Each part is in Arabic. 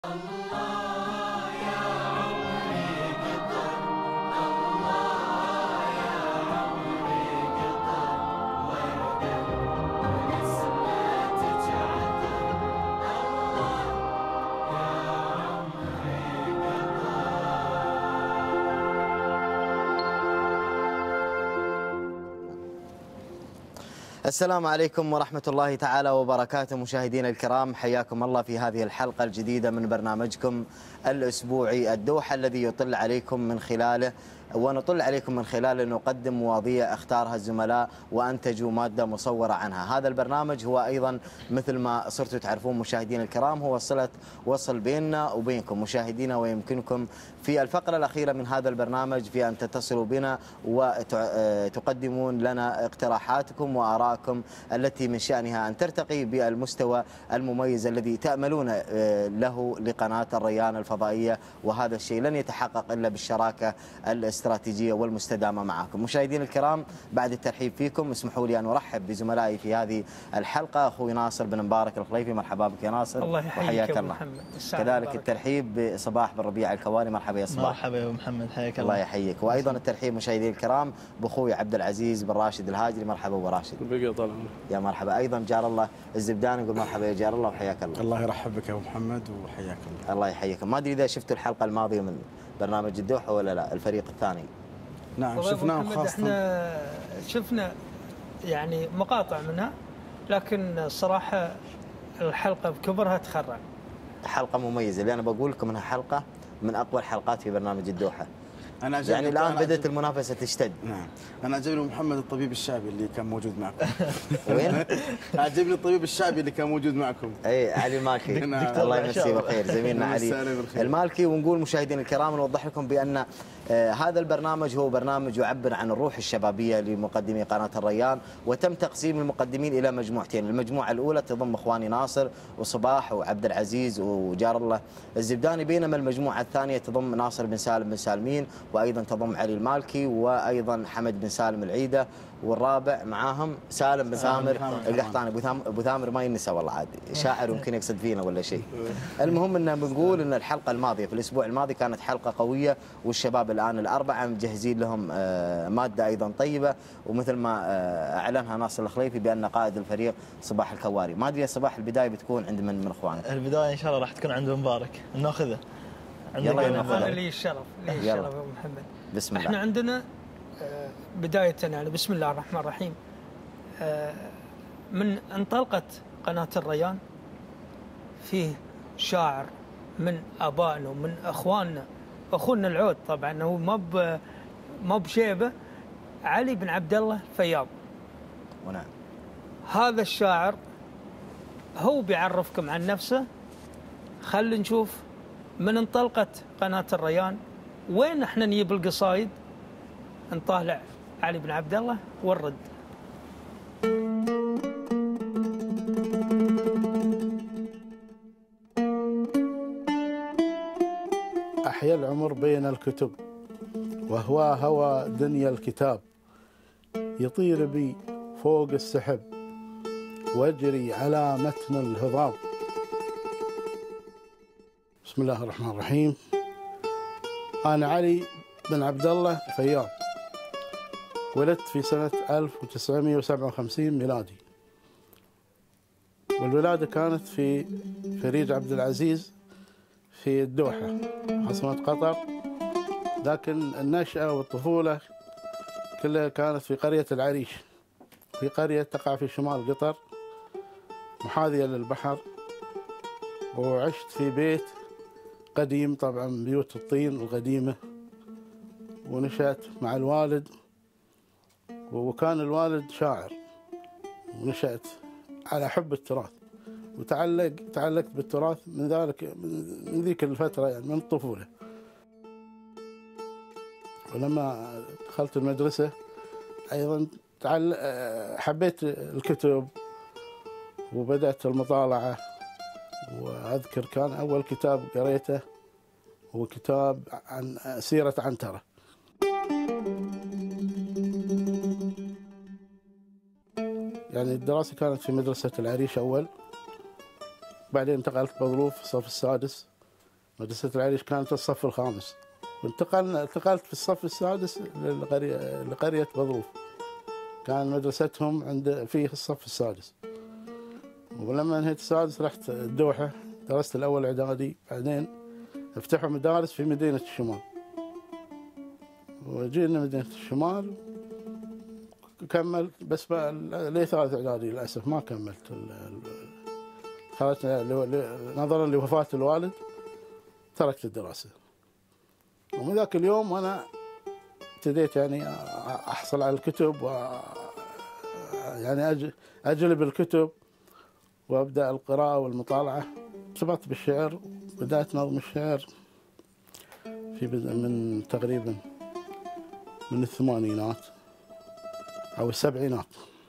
السلام عليكم ورحمة الله تعالى وبركاته. مشاهدينا الكرام، حياكم الله في هذه الحلقة الجديدة من برنامجكم الأسبوعي الدوحة، الذي يطل عليكم من خلاله ونطل عليكم من خلاله نقدم مواضيع اختارها الزملاء وأنتجوا مادة مصورة عنها. هذا البرنامج هو أيضا مثل ما صرتوا تعرفون مشاهدينا الكرام هو صلة وصل بيننا وبينكم مشاهدينا، ويمكنكم في الفقرة الأخيرة من هذا البرنامج في أن تتصلوا بنا وتقدمون لنا اقتراحاتكم وآراءكم التي من شأنها أن ترتقي بالمستوى المميز الذي تأملون له لقناة الريان الفضائية، وهذا الشيء لن يتحقق إلا بالشراكة الاستراتيجية والمستدامة معكم. مشاهدينا الكرام، بعد الترحيب فيكم اسمحوا لي أن أرحب بزملائي في هذه الحلقة. أخوي ناصر بن مبارك الخليفي، مرحبا بك يا ناصر. الله يحييك الله. كذلك الترحيب بصباح بن ربيع الكواري، مرحبا يا صباح. مرحبا يا محمد، حياك الله. الله يحييك. وايضا الترحيب مشاهدينا الكرام باخوي عبد العزيز بن راشد الهاجري، مرحبا ابو راشد. بقي طال يا مرحبا. ايضا جار الله الزبداني، نقول مرحبا يا جار الله وحياك الله. الله يرحب بك يا ابو محمد وحياك الله. الله يحييكم. ما ادري اذا شفتوا الحلقه الماضيه من برنامج الدوحه ولا لا، الفريق الثاني. نعم شفناه، خاصة احنا شفنا يعني مقاطع منها، لكن الصراحه الحلقه بكبرها تخرع. حلقه مميزه، اللي انا بقول لكم انها حلقه من اقوى الحلقات في برنامج الدوحه. يعني الان بدات المنافسه تشتد. نعم، انا عجبني محمد الطبيب الشعبي اللي كان موجود معكم. وين؟ عجبني الطبيب الشعبي اللي كان موجود معكم. اي علي المالكي. الله يمسيه بالخير، زميلنا علي المالكي. ونقول مشاهدينا الكرام، نوضح لكم بان هذا البرنامج هو برنامج يعبر عن الروح الشبابيه لمقدمي قناه الريان، وتم تقسيم المقدمين الى مجموعتين. المجموعه الاولى تضم اخواني ناصر وصباح وعبد العزيز وجار الله الزبداني، بينما المجموعه الثانيه تضم ناصر بن سالم بن سالمين، وايضا تضم علي المالكي، وايضا حمد بن سالم العيده، والرابع معاهم سالم بن سامر القحطاني. ابو ثامر ما ينسى والله، عادي شاعر يمكن يقصد فينا ولا شيء. المهم ان بنقول ان الحلقه الماضيه في الاسبوع الماضي كانت حلقه قويه، والشباب الان الاربعه مجهزين لهم ماده ايضا طيبه، ومثل ما اعلنها ناصر الخليفي بان قائد الفريق صباح الكواري. ما ادري يا صباح البدايه بتكون عند من اخوانك؟ البدايه ان شاء الله راح تكون عند مبارك، ناخذه. يلا انا لي الشرف، لي الشرف يا ابو محمد. بسم الله. احنا عندنا بدايه يعني بسم الله الرحمن الرحيم. من انطلقت قناه الريان فيه شاعر من ابائنا ومن اخواننا، اخونا العود طبعا هو ما بشيبه، علي بن عبد الله فياض. ونعم. هذا الشاعر هو بيعرفكم عن نفسه. خلينا نشوف من انطلقت قناه الريان وين احنا نجيب القصايد، نطالع علي بن عبد الله والرد. أحيا العمر بين الكتب وهوى دنيا الكتاب، يطير بي فوق السحب واجري على متن الهضاب. بسم الله الرحمن الرحيم. أنا علي بن عبد الله فياض، ولدت في سنة 1957 ميلادي، والولادة كانت في فريج عبد العزيز في الدوحة عاصمة قطر، لكن النشأة والطفولة كلها كانت في قرية العريش، في قرية تقع في شمال قطر محاذية للبحر. وعشت في بيت قديم، طبعا بيوت الطين القديمة، ونشأت مع الوالد، وكان الوالد شاعر، ونشأت على حب التراث، تعلقت بالتراث من ذيك الفترة، يعني من الطفولة. ولما دخلت المدرسة أيضا حبيت الكتب وبدأت المطالعة. وأذكر كان أول كتاب قريته هو كتاب عن سيرة عنترة. يعني الدراسة كانت في مدرسة العريش أول، بعدين انتقلت بظروف الصف السادس مدرسة العريش كانت في الصف الخامس، انتقلت في الصف السادس لقرية بضروف، كان مدرستهم في الصف السادس. ولما انهيت السادس رحت الدوحة، درست الأول إعدادي، بعدين افتحوا مدارس في مدينة الشمال، وجينا مدينة الشمال كملت بس لي 3 إعدادي للأسف ما كملت. خرجت نظرا لوفاة الوالد تركت الدراسة. ومن ذاك اليوم وأنا ابتديت يعني أحصل على الكتب يعني أجلب الكتب وأبدأ القراءة والمطالعة. ارتبطت بالشعر، بدأت نظم الشعر من تقريبا من الثمانينات أو السبعينات.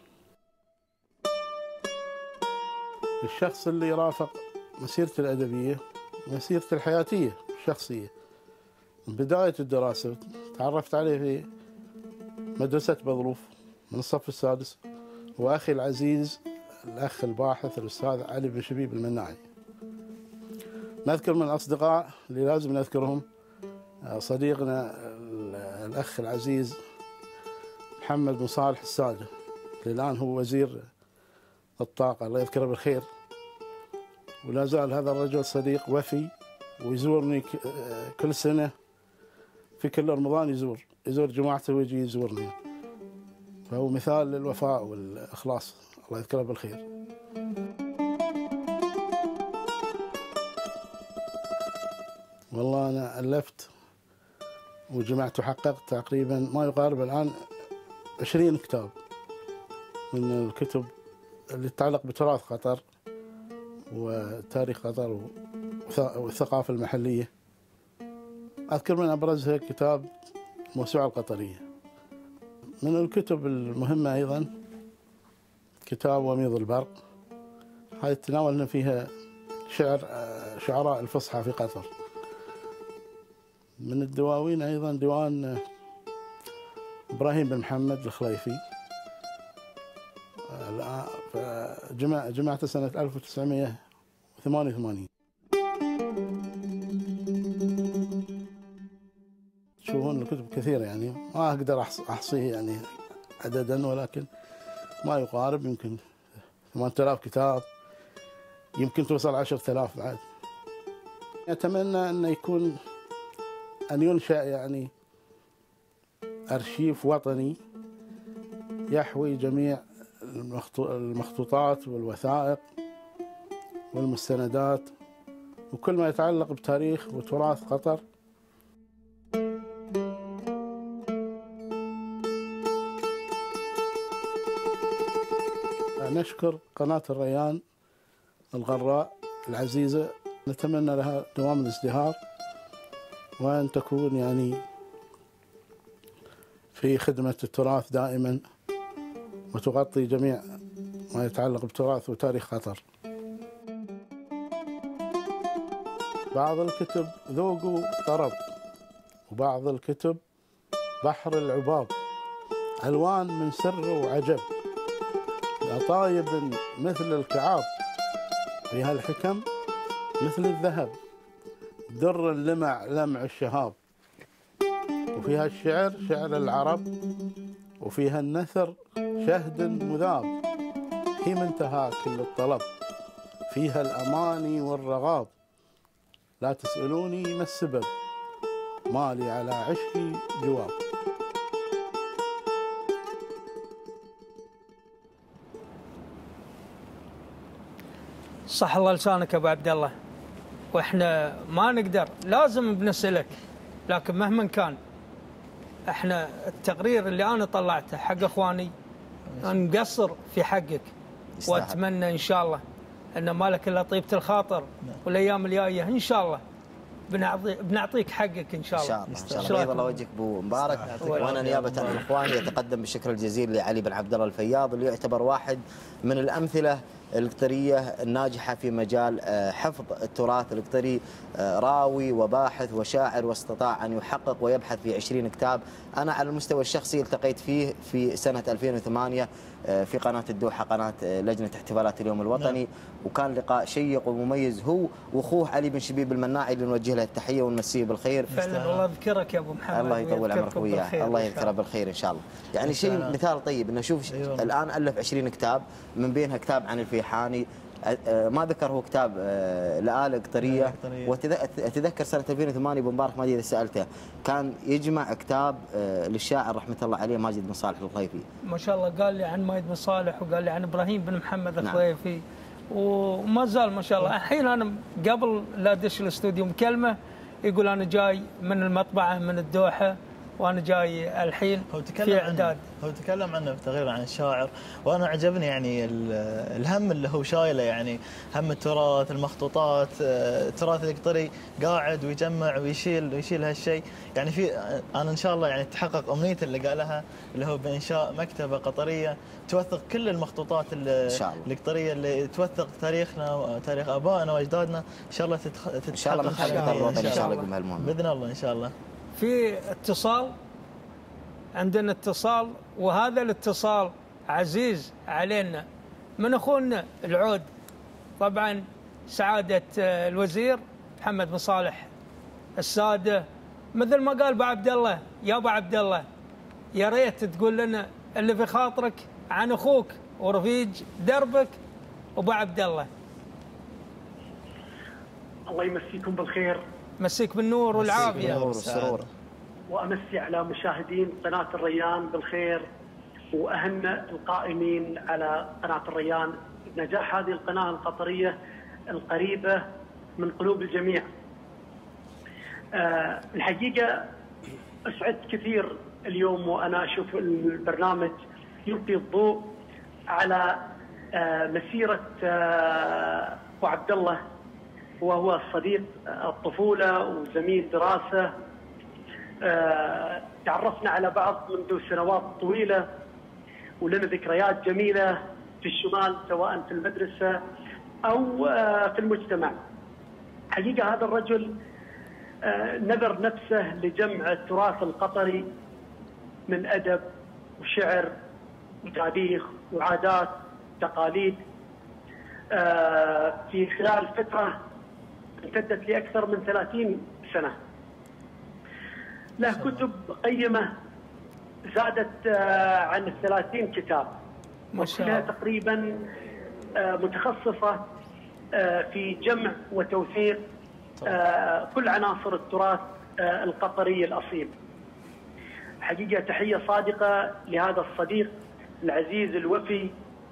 الشخص اللي رافق مسيرتي الأدبية مسيرتي الحياتية الشخصية من بداية الدراسة تعرفت عليه في مدرسة بضروف من الصف السادس، وأخي العزيز الأخ الباحث الأستاذ علي بن شبيب المناعي. نذكر من الأصدقاء اللي لازم نذكرهم صديقنا الأخ العزيز محمد بن صالح السادة، اللي الآن هو وزير الطاقة الله يذكره بالخير، ولا زال هذا الرجل صديق وفي ويزورني كل سنة، في كل رمضان يزور جماعته ويجي يزورني، فهو مثال للوفاء والإخلاص الله يذكره بالخير. والله أنا ألفت وجمعت وحققت تقريبا ما يقارب الآن 20 كتاب من الكتب اللي تتعلق بتراث قطر وتاريخ قطر والثقافة المحلية. أذكر من أبرزها كتاب موسوعة القطرية. من الكتب المهمة أيضا كتاب وميض البرق، هاي تناولنا فيها شعراء الفصحى في قطر. من الدواوين أيضا ديوان إبراهيم بن محمد الخليفي، جمعته سنة 1988. تشوفون الكتب كثيرة يعني ما أقدر أحصيه يعني عددا، ولكن ما يقارب يمكن 8000 كتاب، يمكن توصل 10,000 بعد. أتمنى أن ينشأ يعني أرشيف وطني يحوي جميع المخطوطات والوثائق والمستندات وكل ما يتعلق بتاريخ وتراث قطر. نشكر قناة الريان الغراء العزيزة، نتمنى لها دوام الازدهار وأن تكون يعني في خدمة التراث دائما وتغطي جميع ما يتعلق بتراث وتاريخ قطر. بعض الكتب ذوق وطرب، وبعض الكتب بحر العباب، ألوان من سر وعجب، لطايب مثل الكعاب، فيها الحكم مثل الذهب، در لمع لمع الشهاب، وفيها الشعر شعر العرب، وفيها النثر شهد مذاب، هي منتهى كل الطلب، فيها الأماني والرغاب، لا تسألوني ما السبب، مالي على عشقي جواب. صح الله لسانك ابو عبد الله، واحنا ما نقدر لازم بنسألك، لكن مهما كان احنا التقرير اللي انا طلعته حق اخواني انا مقصر في حقك، واتمنى ان شاء الله ان مالك الا طيبة الخاطر، والايام الجايه ان شاء الله بنعطيك حقك ان شاء الله. ان شاء الله بيض الله وجهك ابو مبارك. وانا نيابه عن اخواني اتقدم بالشكر الجزيل لعلي بن عبد الله الفياض، اللي يعتبر واحد من الامثله القطرية الناجحة في مجال حفظ التراث القطري، راوي وباحث وشاعر، واستطاع أن يحقق ويبحث في 20 كتاب. أنا على المستوى الشخصي التقيت فيه في سنة 2008 في قناة الدوحة، قناة لجنة احتفالات اليوم الوطني، وكان لقاء شيق ومميز هو واخوه علي بن شبيب المناعي اللي نوجه له التحية ونمسيه بالخير. فعلا الله يذكرك يا ابو محمد، الله يطول عمرك وياه، الله يذكره بالخير ان شاء الله. يعني شيء مثال طيب انه شوف الان الف 20 كتاب، من بينها كتاب عن الفيحاني، ما ذكر هو كتاب لآلة قطرية. واتذكر سنة 2008 ابو مبارك، ما ادري اذا سالته، كان يجمع كتاب للشاعر رحمة الله عليه ماجد بن صالح الخليفي. ما شاء الله قال لي عن ماجد بن صالح، وقال لي عن ابراهيم بن محمد الخليفي. وما زال ما شاء الله. الحين انا قبل لا ادش الاستوديو مكلمه يقول انا جاي من المطبعه من الدوحه، وانا جاي الحين في اعداد. هو تكلم عنه تقريبا عن الشاعر، وانا عجبني يعني الهم اللي هو شايله، يعني هم التراث، المخطوطات، التراث القطري، قاعد ويجمع ويشيل هالشيء. يعني في انا ان شاء الله يعني تحقق امنيته اللي قالها، اللي هو بانشاء مكتبه قطريه توثق كل المخطوطات القطريه اللي توثق تاريخنا وتاريخ ابائنا واجدادنا. ان شاء الله ان شاء الله من خلال الوطني ان شاء الله يقوم هالمهمه باذن الله ان شاء الله. في اتصال، عندنا اتصال، وهذا الاتصال عزيز علينا من اخونا العود. طبعا سعاده الوزير محمد بن صالح الساده، مثل ما قال ابو عبد الله، يا ابو عبد الله يا ريت تقول لنا اللي في خاطرك عن اخوك ورفيج دربك ابو عبد الله. الله يمسيكم بالخير. مسيك بالنور والعافيه بالنور والسرور. وامسي على مشاهدين قناه الريان بالخير، واهنئ القائمين على قناه الريان بنجاح هذه القناه القطريه القريبه من قلوب الجميع. الحقيقه اسعدت كثير اليوم وانا اشوف البرنامج يلقي الضوء على مسيره ابو عبد الله، وهو صديق الطفوله وزميل دراسه. تعرفنا على بعض منذ سنوات طويله، ولنا ذكريات جميله في الشمال سواء في المدرسه او في المجتمع. حقيقه هذا الرجل نذر نفسه لجمع التراث القطري من ادب وشعر وتاريخ وعادات وتقاليد في خلال فتره امتدت لاكثر من 30 سنه. له كتب قيمه زادت عن 30 كتاب، وكلها تقريبا متخصصه في جمع وتوثيق كل عناصر التراث القطري الأصيل. حقيقة تحية صادقة لهذا الصديق العزيز الوفي،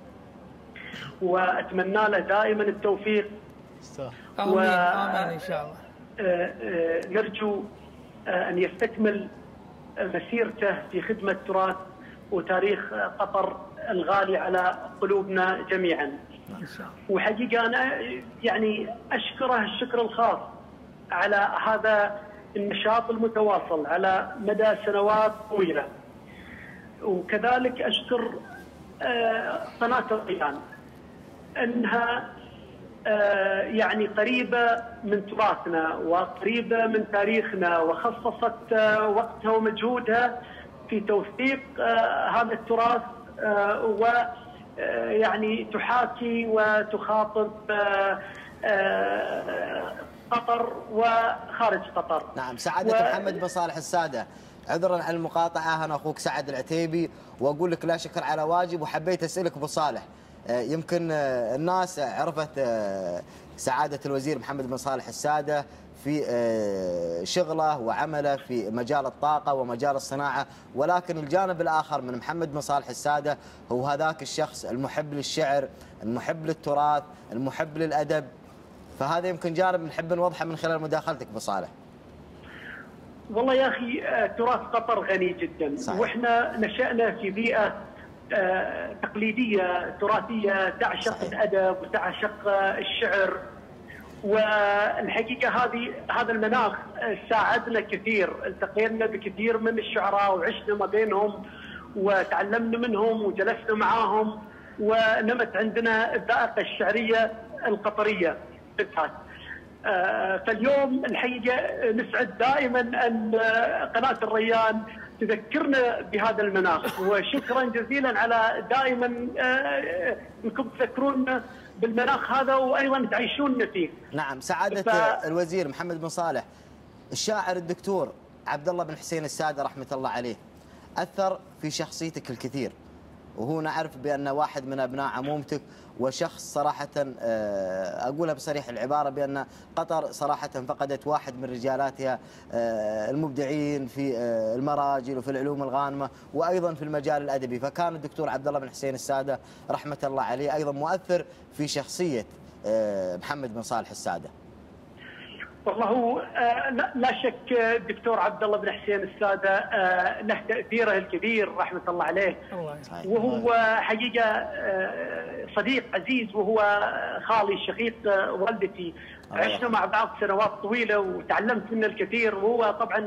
وأتمنى له دائما التوفيق. آمين آمين إن شاء الله. نرجو أن يستكمل مسيرته في خدمة تراث وتاريخ قطر الغالي على قلوبنا جميعا. وحقيقة أنا يعني أشكره الشكر الخاص على هذا النشاط المتواصل على مدى سنوات طويلة، وكذلك أشكر قناة الريان أنها يعني قريبة من تراثنا وقريبة من تاريخنا، وخصصت وقتها ومجهودها في توثيق هذا التراث، ويعني تحاكي وتخاطب قطر وخارج قطر. نعم. سعادة محمد بن صالح السادة، عذرا عن المقاطعة، أنا أخوك سعد العتيبي، وأقول لك لا شكر على واجب. وحبيت أسألك أبو صالح، يمكن الناس عرفت سعادة الوزير محمد بن صالح السادة في شغله وعمله في مجال الطاقة ومجال الصناعة، ولكن الجانب الآخر من محمد بن صالح السادة هو هذاك الشخص المحب للشعر، المحب للتراث، المحب للأدب. فهذا يمكن جانب نحب نوضحه من خلال مداخلتك أبو صالح. والله يا أخي تراث قطر غني جدا. صحيح. وإحنا نشأنا في بيئة تقليدية تراثية تعشق. صحيح. الأدب وتعشق الشعر، والحقيقة هذا المناخ ساعدنا كثير. التقينا بكثير من الشعراء وعشنا ما بينهم وتعلمنا منهم وجلسنا معاهم ونمت عندنا الذائقة الشعرية القطرية بالذات. فاليوم الحقيقة نسعد دائما أن قناة الريان تذكرنا بهذا المناخ، وشكرا جزيلا على دائما انكم تذكرونا بالمناخ هذا وايضا تعيشوننا فيه. نعم سعادة الوزير محمد بن صالح، الشاعر الدكتور عبد الله بن حسين السادة رحمة الله عليه أثر في شخصيتك الكثير، وهو نعرف بأنه واحد من أبناء عمومتك، وشخص صراحة أقولها بصريح العبارة بأن قطر صراحة فقدت واحد من رجالاتها المبدعين في المراجل وفي العلوم الغانمة وأيضا في المجال الأدبي، فكان الدكتور عبد الله بن حسين السادة رحمة الله عليه أيضا مؤثر في شخصية محمد بن صالح السادة. والله هو لا شك الدكتور عبد الله بن حسين السادة له تأثيره الكبير رحمة الله عليه، وهو حقيقة صديق عزيز، وهو خالي شقيق والدتي، عشنا مع بعض سنوات طويلة وتعلمت منه الكثير، وهو طبعا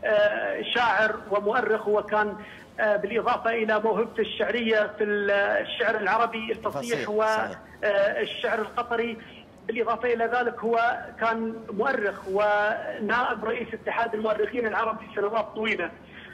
شاعر ومؤرخ، وكان بالإضافة إلى موهبته الشعرية في الشعر العربي الفصيح والشعر القطري، بالإضافة إلى ذلك هو كان مؤرخ ونائب رئيس اتحاد المؤرخين العرب في سنوات طويلة.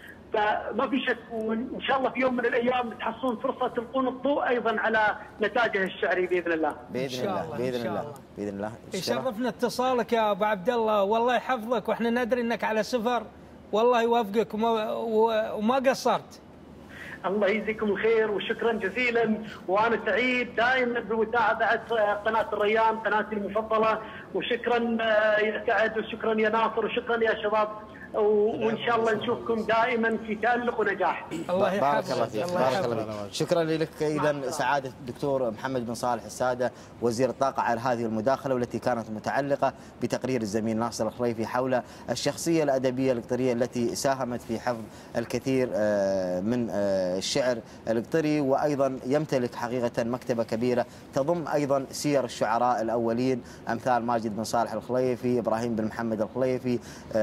فما في شك، وإن شاء الله في يوم من الأيام تحصلون فرصة تلقون الضوء أيضا على نتاجه الشعري بإذن الله. بإذن الله بإذن الله بإذن الله. يشرفنا اتصالك يا أبو عبد الله، والله يحفظك، وإحنا ندري أنك على سفر، والله يوفقك وما قصرت. الله يجزيكم الخير وشكرا جزيلا، وانا سعيد دائما بمتابعه قناه الريان قناتي المفضله، وشكرا يا سعد وشكرا يا ناصر وشكرا يا شباب، وان شاء الله نشوفكم دائما في تألق ونجاح. الله يحفظك. بارك الله فيك بارك الله فيك. شكرا لك ايضا سعاده الدكتور محمد بن صالح الساده وزير الطاقه على هذه المداخله، والتي كانت متعلقه بتقرير الزميل ناصر الخليفي حول الشخصيه الادبيه القطريه التي ساهمت في حفظ الكثير من الشعر القطري، وايضا يمتلك حقيقه مكتبه كبيره تضم ايضا سير الشعراء الاولين امثال ماجد بن صالح الخليفي، ابراهيم بن محمد الخليفي،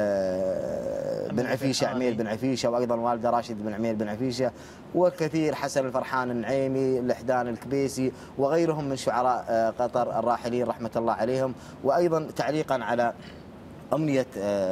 بن عفيشه، عمير بن عفيشه، وايضا والده راشد بن عمير بن عفيشه، وكثير حسن الفرحان النعيمي، اللحدان الكبيسي، وغيرهم من شعراء قطر الراحلين رحمه الله عليهم. وايضا تعليقا على أمنية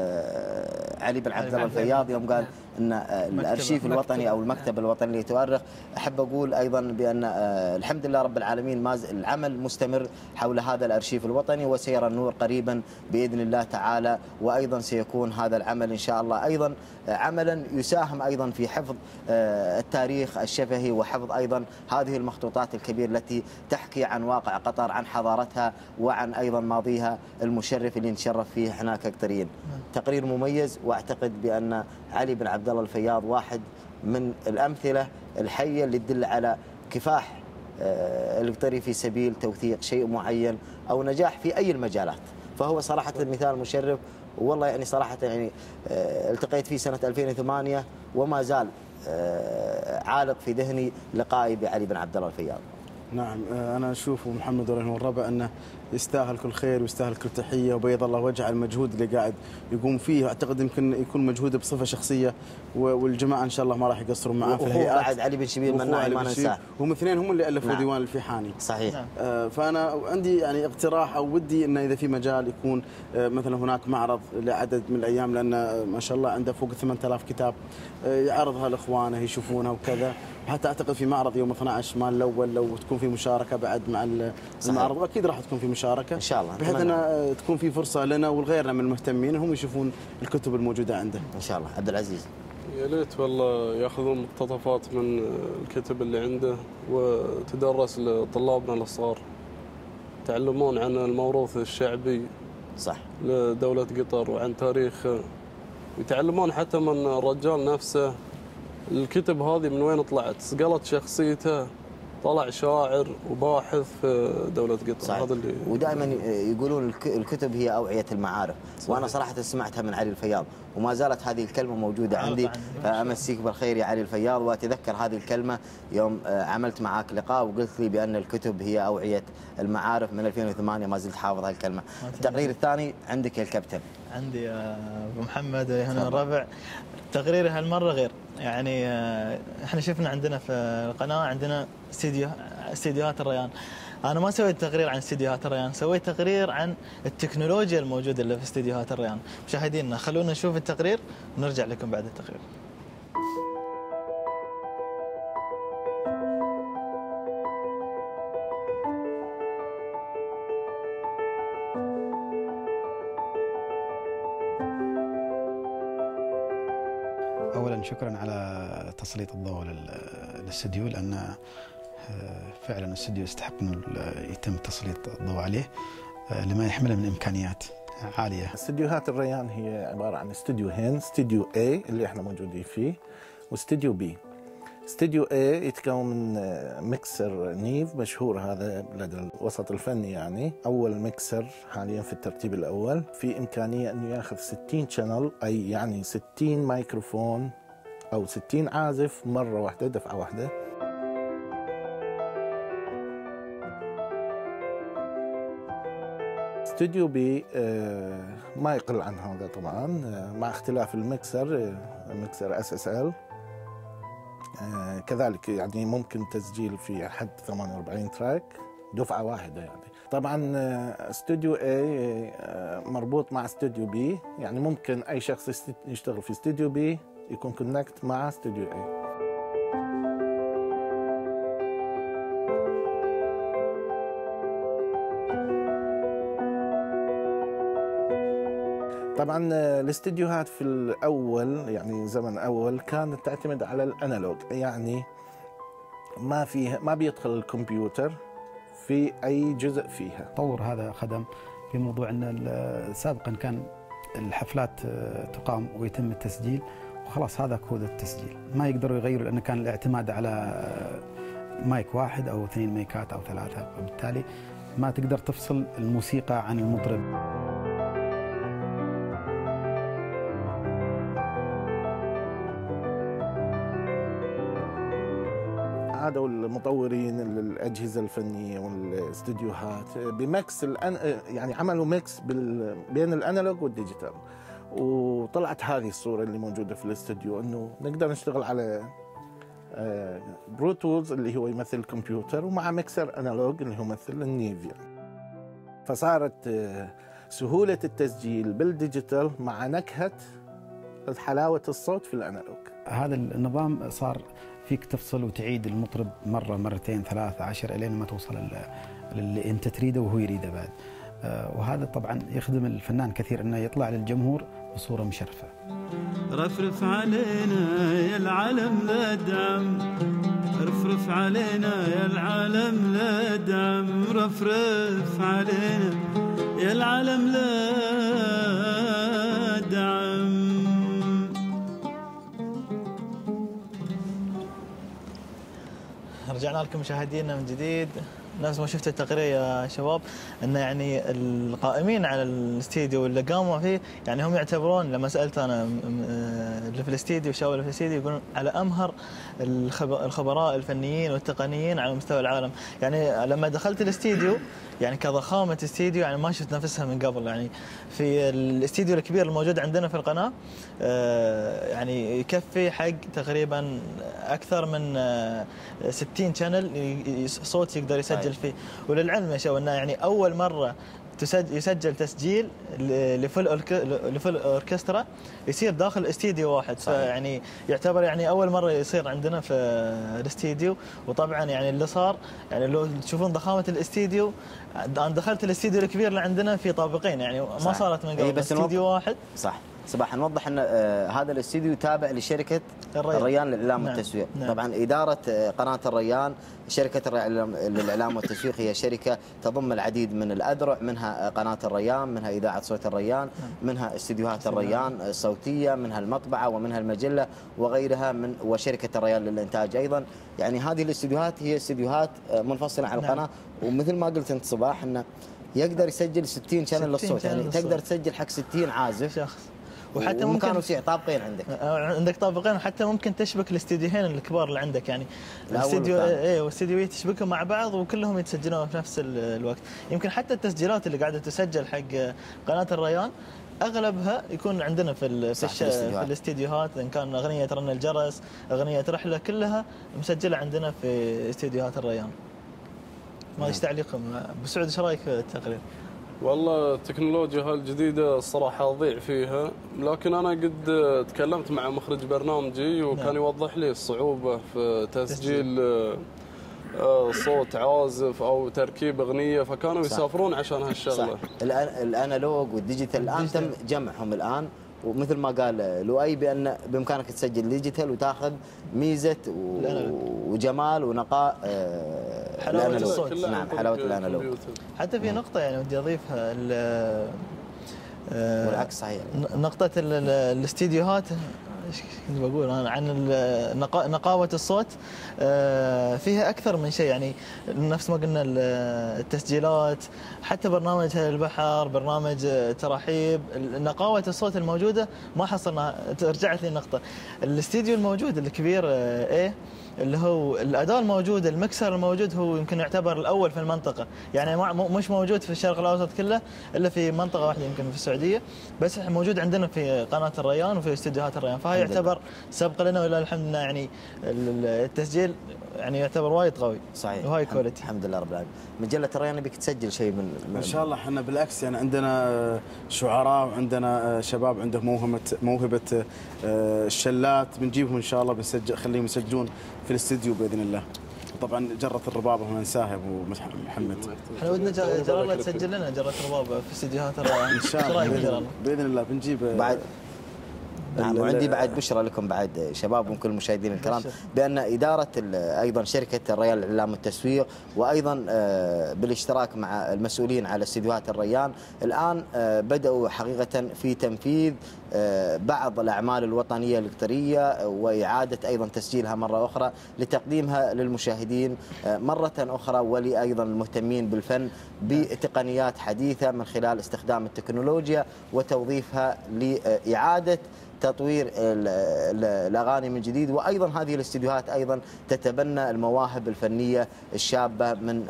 علي بن عبد الله الفياض يوم قال أن الأرشيف الوطني أو المكتب الوطني اللي يتؤرخ، أحب أقول أيضا بأن الحمد لله رب العالمين ما العمل مستمر حول هذا الأرشيف الوطني، وسيرى النور قريبا بإذن الله تعالى، وأيضا سيكون هذا العمل إن شاء الله أيضا عملا يساهم أيضا في حفظ التاريخ الشفهي، وحفظ أيضا هذه المخطوطات الكبيرة التي تحكي عن واقع قطر، عن حضارتها، وعن أيضا ماضيها المشرف اللي نشرف فيه احنا كقطريين. تقرير مميز، واعتقد بأن علي بن عبد الله الفياض واحد من الأمثلة الحية اللي تدل على كفاح القطري في سبيل توثيق شيء معين أو نجاح في أي المجالات، فهو صراحة مثال مشرف. والله يعني صراحة يعني التقيت فيه سنة 2008 وما زال عالق في ذهني لقائي بعلي بن عبد الله الفياض. نعم أنا أشوف محمد ورحمه الربع أنه يستاهل كل خير ويستاهل كل تحية، وبيض الله وجهه على المجهود اللي قاعد يقوم فيه. أعتقد يمكن يكون مجهوده بصفة شخصية، والجماعة إن شاء الله ما راح يقصروا معاه في الهيئات. بعد علي بن شبير مناعي ما ننساه، هم اثنين هم اللي ألفوا ديوان الفيحاني. صحيح. فأنا عندي يعني اقتراح أو ودي أنه إذا في مجال يكون مثلا هناك معرض لعدد من الأيام، لأن ما شاء الله عنده فوق 8000 كتاب يعرضها لإخوانه يشوفونها وكذا. حتى أعتقد في معرض يوم 12 مال الأول لو تكون في مشاركة بعد مع المعرض، وأكيد راح تكون في مشاركة إن شاء الله، بحيث أن تكون في فرصة لنا ولغيرنا من المهتمين هم يشوفون الكتب الموجودة عنده إن شاء الله. عبد العزيز. يا ليت والله ياخذون مقتطفات من الكتب اللي عنده وتدرس لطلابنا الصغار، يتعلمون عن الموروث الشعبي صح لدولة قطر وعن تاريخ، ويتعلمون حتى من الرجال نفسه الكتب هذه من وين طلعت، صقلت شخصيته، طلع شاعر وباحث في دولة قطر. هذا اللي ودائما يقولون الكتب هي أوعية المعارف، وأنا صراحة سمعتها من علي الفياض وما زالت هذه الكلمة موجودة عندي. أمسيك بالخير يا علي الفياض، وأتذكر هذه الكلمة يوم عملت معك لقاء وقلت لي بأن الكتب هي أوعية المعارف من 2008، ما زلت حافظ هالكلمة. التقرير الثاني عندك يا الكابتن عندي ابو محمد هنا الربع. تقريري هالمره غير، يعني احنا شفنا عندنا في القناه عندنا استديوهات الريان. انا ما سويت تقرير عن استديوهات الريان، سويت تقرير عن التكنولوجيا الموجوده اللي في استديوهات الريان. مشاهدينا خلونا نشوف التقرير ونرجع لكم بعد التقرير. أولا شكرا على تسليط الضوء للاستديو، لأن فعلا الاستديو يستحق أن يتم تسليط الضوء عليه لما يحمله من إمكانيات عالية. استديوهات الريان هي عبارة عن استديوهين، استديو A اللي احنا موجودين فيه واستديو B. استديو A يتكون من ميكسر نيف مشهور، هذا لدى الوسط الفني يعني أول ميكسر حاليا في الترتيب الأول، في إمكانية أنه ياخذ 60 شانل، أي يعني 60 ميكروفون أو 60 عازف مرة واحدة، دفعة واحدة. استوديو بي ما يقل عن هذا طبعا، مع اختلاف الميكسر، ميكسر SSL كذلك يعني ممكن تسجيل في حد 48 تراك دفعة واحدة يعني. طبعا استوديو A مربوط مع استوديو B، يعني ممكن أي شخص يشتغل في استوديو B يكون كونكت مع استوديو A. طبعا الاستديوهات في الاول يعني زمن اول كانت تعتمد على الانالوج، يعني ما بيدخل الكمبيوتر في اي جزء فيها. تطور هذا خدم في موضوع ان سابقا كان الحفلات تقام ويتم التسجيل وخلاص هذا كود التسجيل، ما يقدروا يغيروا لان كان الاعتماد على مايك واحد او 2 مايكات او 3، وبالتالي ما تقدر تفصل الموسيقى عن المطرب. عادوا المطورين الأجهزة الفنية والاستديوهات بمكس يعني عملوا ميكس بين الأنالوج والديجيتال، وطلعت هذه الصورة اللي موجودة في الاستوديو، إنه نقدر نشتغل على برو تولز اللي هو يمثل الكمبيوتر ومع ميكسر أنالوج اللي هو يمثل النيف يعني. فصارت سهولة التسجيل بالديجيتال مع نكهة حلاوة الصوت في الأنالوج. هذا النظام صار فيك تفصل وتعيد المطرب مرة مرتين 13 10 إلين ما توصل اللي أنت تريده وهو يريده بعد، وهذا طبعا يخدم الفنان كثير أنه يطلع للجمهور بصورة مشرفة. رفرف علينا يا العالم لا دعم، رفرف علينا يا العالم لا دعم، رفرف علينا يا العالم لا دعم. رجعنا لكم مشاهدينا من جديد. نفس ما شفتوا التقرير يا شباب، انه يعني القائمين على الاستديو واللي قاموا فيه يعني هم يعتبرون، لما سالت انا اللي في الاستديو شاول في الاستديو يقولون على امهر الخبراء الفنيين والتقنيين على مستوى العالم. يعني لما دخلت الاستديو يعني كضخامه استديو يعني ما شفت نفسها من قبل. يعني في الاستديو الكبير الموجود عندنا في القناه يعني يكفي حق تقريبا اكثر من 60 شانل صوت يقدر يسجل فيه. وللعلم يا شباب انه يعني اول مره يسجل تسجيل لفل اوركسترا يصير داخل استديو واحد. فيعني يعتبر يعني اول مره يصير عندنا في الاستديو. وطبعا يعني اللي صار يعني لو تشوفون ضخامه الاستديو، انا دخلت الاستديو الكبير اللي عندنا في طابقين، يعني ما صارت من قبل استديو واحد. صح. صباح نوضح ان هذا الاستديو تابع لشركه الريان للاعلام والتسويق. طبعا اداره قناه الريان، شركه الريان للاعلام والتسويق هي شركه تضم العديد من الاذرع، منها قناه الريان، منها اذاعه صوت الريان، منها استديوهات الريان الصوتيه، منها المطبعه ومنها المجله وغيرها، وشركه الريان للانتاج ايضا. يعني هذه الاستديوهات هي استديوهات منفصله عن القناه. ومثل ما قلت انت صباح انه يقدر يسجل 60 شانل للصوت، يعني تقدر تسجل حق 60 عازف شخص. وحتى ممكن يصير طابقين عندك طابقين، وحتى ممكن تشبك الاستديوهين الكبار اللي عندك، يعني الاستديو والاستديو تشبكهم مع بعض وكلهم يتسجلون في نفس الوقت. يمكن حتى التسجيلات اللي قاعده تسجل حق قناه الريان اغلبها يكون عندنا في الاستديوهات، ان كان اغنيه رن الجرس، اغنيه رحله، كلها مسجله عندنا في استديوهات الريان. ما ايش تعليقكم ابو سعود؟ ايش رايك في التقرير؟ والله التكنولوجيا هالجديدة الصراحة أضيع فيها، لكن أنا قد تكلمت مع مخرج برنامجي وكان يوضح لي الصعوبة في تسجيل صوت عازف أو تركيب أغنية، فكانوا يسافرون عشان هالشغلة. الأنالوج والديجيتال الآن تم جمعهم الآن، ومثل ما قال لؤي بأن بإمكانك تسجل ديجيتال وتاخذ ميزة وجمال ونقاء حلاوة الصوت. نعم، حلاوة الأنالوج. حتى في نقطة يعني ودي أضيفها، والعكس صحيح، نقطة الاستديوهات. ايش كنت بقول انا عن نقاوة الصوت؟ فيها اكثر من شيء، يعني نفس ما قلنا التسجيلات، حتى برنامج البحر، برنامج تراحيب، نقاوة الصوت الموجودة ما حصلنا. رجعت لي النقطة، الاستديو الموجود الكبير ايه اللي هو الاداء الموجود، المكسر الموجود، هو يمكن يعتبر الاول في المنطقه، يعني مش موجود في الشرق الاوسط كله الا في منطقه واحده يمكن في السعوديه، بس موجود عندنا في قناه الريان وفي استديوهات الريان، فهي يعتبر سبق لنا ولله الحمد لله. يعني التسجيل يعني يعتبر وايد قوي، صحيح، وهاي كواليتي. الحمد لله رب العالمين. مجله الريان نبيك تسجل شيء من ان شاء الله. احنا بالعكس يعني عندنا شعراء وعندنا شباب عندهم موهبه الشلات، بنجيبهم ان شاء الله، خليهم يسجلون في الاستديو باذن الله. طبعا جره الربابه ما ننساها ابو محمد. احنا ودنا جرى الله تسجل لنا جره الربابه في استديوهات الريان ان شاء الله باذن الله. بنجيب بعد. نعم، وعندي بعد بشرى لكم بعد شباب وكل المشاهدين الكرام، بأن إدارة أيضا شركة الريان للإعلام والتسويق، وأيضا بالاشتراك مع المسؤولين على استديوهات الريان، الآن بدأوا حقيقة في تنفيذ بعض الأعمال الوطنية الإلكترية وإعادة أيضا تسجيلها مرة أخرى لتقديمها للمشاهدين مرة أخرى، ولأيضا المهتمين بالفن بتقنيات حديثة من خلال استخدام التكنولوجيا وتوظيفها لإعادة تطوير الأغاني من جديد. وأيضا هذه الاستديوهات أيضا تتبنى المواهب الفنية الشابة من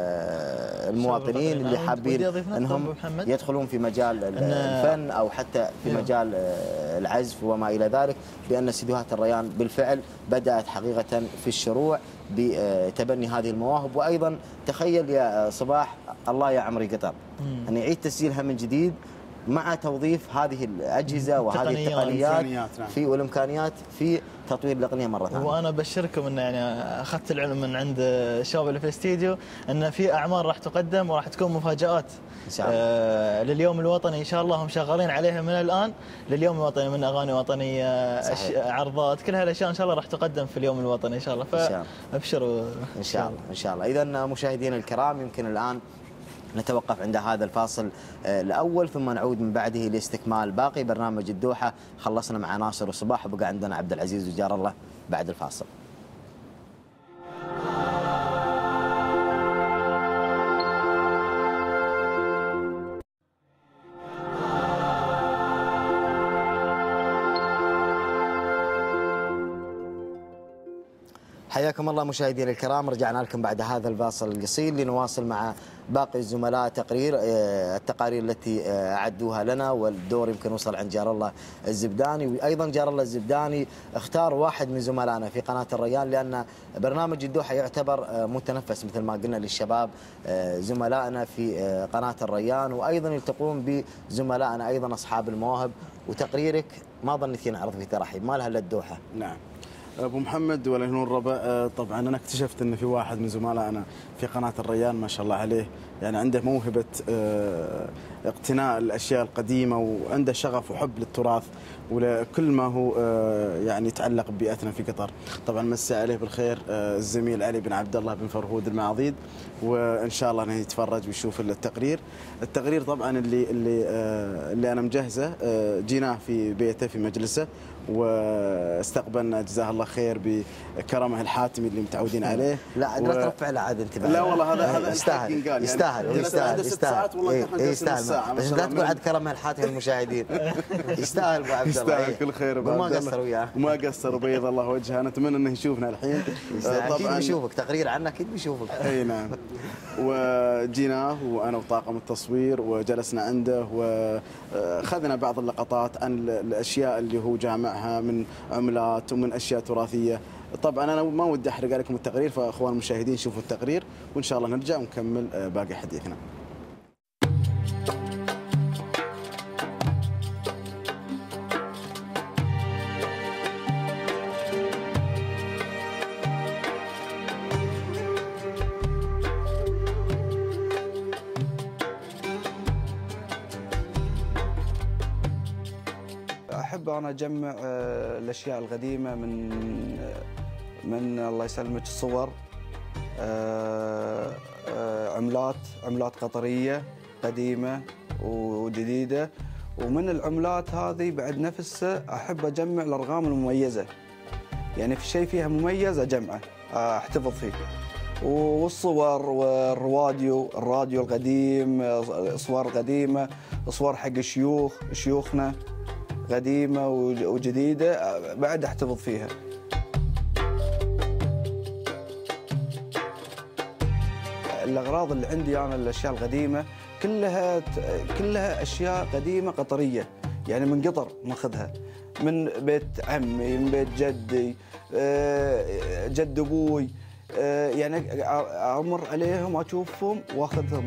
المواطنين اللي حابين أنهم يدخلون في مجال الفن أو حتى في مجال العزف وما إلى ذلك، بأن استديوهات الريان بالفعل بدأت حقيقة في الشروع بتبني هذه المواهب. وأيضا تخيل يا صباح، الله يا عمري قطر، أن يعيد تسجيلها من جديد مع توظيف هذه الأجهزة وهذه التقنيات في والإمكانيات في تطوير الأغنية مرة ثانية. وأنا أبشركم أن يعني أخذت العلم من عند الشباب اللي في الاستديو أن في أعمال راح تقدم وراح تكون مفاجآت إن شاء الله لليوم الوطني. إن شاء الله هم شغالين عليها من الآن لليوم الوطني، من أغاني وطنية، عرضات، كل هالأشياء إن شاء الله راح تقدم في اليوم الوطني إن شاء الله. فأبشروا إن شاء الله. إن شاء الله. إذا مشاهدينا الكرام، يمكن الآن نتوقف عند هذا الفاصل الأول، ثم نعود من بعده لاستكمال باقي برنامج الدوحة. خلصنا مع ناصر وصباح، وبقى عندنا عبد العزيز وجار الله بعد الفاصل. حياكم الله مشاهدينا الكرام، رجعنا لكم بعد هذا الفاصل القصير لنواصل مع باقي الزملاء التقارير التي أعدوها لنا، والدور يمكن وصل عند جار الله الزبداني. وأيضا جار الله الزبداني اختار واحد من زملائنا في قناة الريان، لأن برنامج الدوحة يعتبر متنفس مثل ما قلنا للشباب زملائنا في قناة الريان، وأيضا يلتقون بزملائنا أيضا أصحاب المواهب. وتقريرك ما ظنيت نعرض في ترحيب، ما لها الا الدوحة. نعم ابو محمد ولا نور ربع. طبعا انا اكتشفت ان في واحد من زملائنا في قناه الريان ما شاء الله عليه، يعني عنده موهبه اقتناء الاشياء القديمه، وعنده شغف وحب للتراث ولكل ما هو يعني يتعلق ببيئتنا في قطر. طبعا مسي عليه بالخير الزميل علي بن عبد الله بن فرهود المعاضيد، وان شاء الله انه يتفرج ويشوف التقرير طبعا اللي انا مجهزه. جيناه في بيته في مجلسه واستقبلنا جزاه الله خير بكرمه الحاتمي اللي متعودين عليه. لا لا ترفع له عاد انتباه. لا والله هذا يستاهل يستاهل جلسنا عنده 6 ساعات والله احنا جلسنا ساعه. بس لا تقول عاد كلام الحاتم المشاهدين. يستاهل ابو عبد الله. يستاهل كل خير ابو عبد الله. ما قصر وياه. ما قصر وبيض الله وجهه. نتمنى انه يشوفنا الحين. اكيد بيشوفك تقرير عنه اكيد بيشوفك. اي نعم. وجيناه وانا وطاقم التصوير وجلسنا عنده واخذنا بعض اللقطات عن الاشياء اللي هو جامعها من عملات ومن اشياء تراثيه. طبعا انا ما ودي احرق عليكم التقرير، فاخوان المشاهدين شوفوا التقرير وان شاء الله نرجع ونكمل باقي حديثنا. أحب أنا أجمع الأشياء القديمة من الله يسلمك الصور، عملات قطرية قديمة وجديدة، ومن العملات هذه بعد نفسها أحب أجمع الأرقام المميزة، يعني في شيء فيها مميز أجمعه أحتفظ فيه، والصور الراديو القديم، صور قديمة، صور حق شيوخنا قديمة وجديدة بعد احتفظ فيها. الأغراض اللي عندي أنا الأشياء القديمة كلها أشياء قديمة قطرية، يعني من قطر ماخذها، من بيت عمي، من بيت جدي، جد أبوي، يعني أمر عليهم أشوفهم وأخذهم.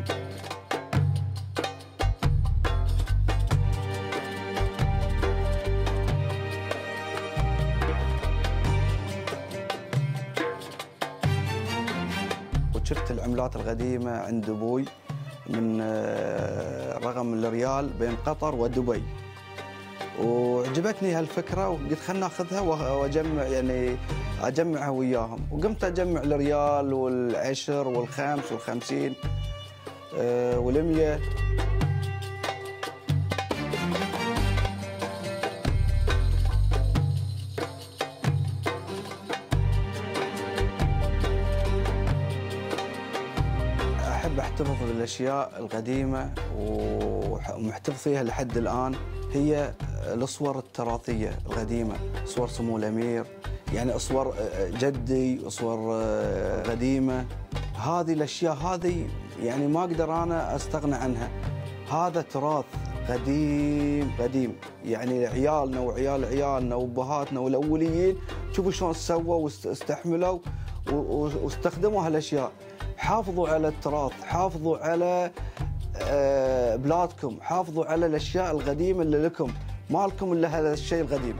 شفت العملات القديمة عند أبوي من رقم الريال بين قطر ودبي، وعجبتني هالفكرة وقلت خلنا ناخذها وأجمع، يعني أجمعها وياهم، وقمت أجمع الريال والعشر والخمس والخمسين والمية. احتفظ بالاشياء القديمه ومحتفظ فيها لحد الان، هي الصور التراثيه القديمه، صور سمو الامير، يعني صور جدي، صور قديمه. هذه الاشياء هذه يعني ما اقدر انا استغنى عنها، هذا تراث قديم، يعني عيالنا وعيال عيالنا وابهاتنا والاوليين شوفوا شلون سووا واستحملوا واستخدموا هالاشياء. حافظوا على التراث، حافظوا على بلادكم، حافظوا على الاشياء القديمه اللي لكم، ما لكم الا هذا الشيء القديم.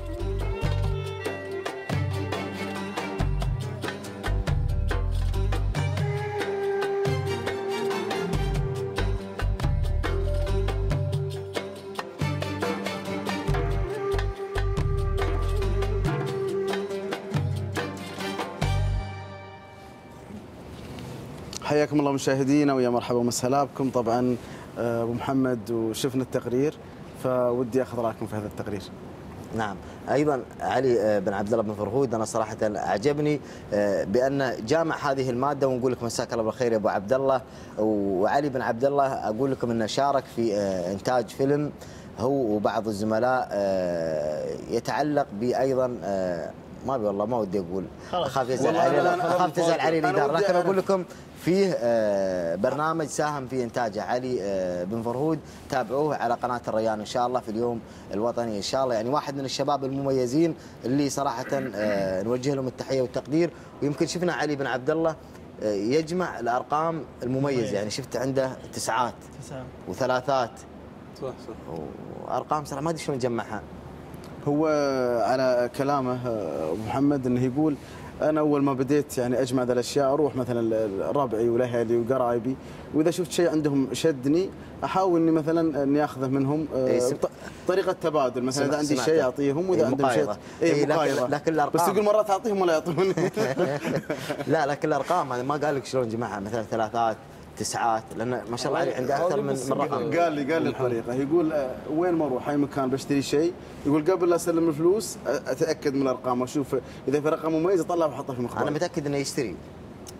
حياكم الله مشاهدينا ويا مرحبا ومسهلا بكم. طبعا ابو محمد وشفنا التقرير، فودي اخذ رايكم في هذا التقرير. نعم، ايضا علي بن عبد الله بن فرهود انا صراحه اعجبني بان جامع هذه الماده، ونقول لك مساك الله بالخير يا ابو عبد الله. وعلي بن عبد الله اقول لكم انه شارك في انتاج فيلم هو وبعض الزملاء يتعلق بايضا ما ابي والله ما ودي اقول، اخاف يزعل علي، اخاف تزعل علي الاداره، لكن اقول لكم فيه برنامج ساهم في انتاجه علي بن فرهود، تابعوه على قناه الريان ان شاء الله في اليوم الوطني ان شاء الله، يعني واحد من الشباب المميزين اللي صراحه نوجه لهم التحيه والتقدير. ويمكن شفنا علي بن عبد الله يجمع الارقام المميزه، يعني شفت عنده تسعات وثلاثات، صح وارقام صراحه ما ادري شلون يجمعها. هو على كلامه ابو محمد انه يقول انا اول ما بديت يعني اجمع ذا الاشياء اروح مثلا ربعي والاهلي وقرايبي، واذا شفت شيء عندهم شدني احاول اني مثلا اني اخذه منهم طريقه تبادل، مثلا اذا عندي شيء اعطيهم واذا عندهم شيء لكن الارقام بس يقول مرات اعطيهم ولا يعطوني. لا لكن الارقام هذا ما قال لك شلون جمعها، مثلا ثلاثات تسعات، لان ما شاء الله عليه عنده اكثر من رقم. قال لي الطريقه، يقول وين ما اروح اي مكان بشتري شيء، يقول قبل لا اسلم الفلوس اتاكد من الارقام واشوف اذا في رقم مميز اطلعه واحطه في مخبار. انا متاكد انه يشتري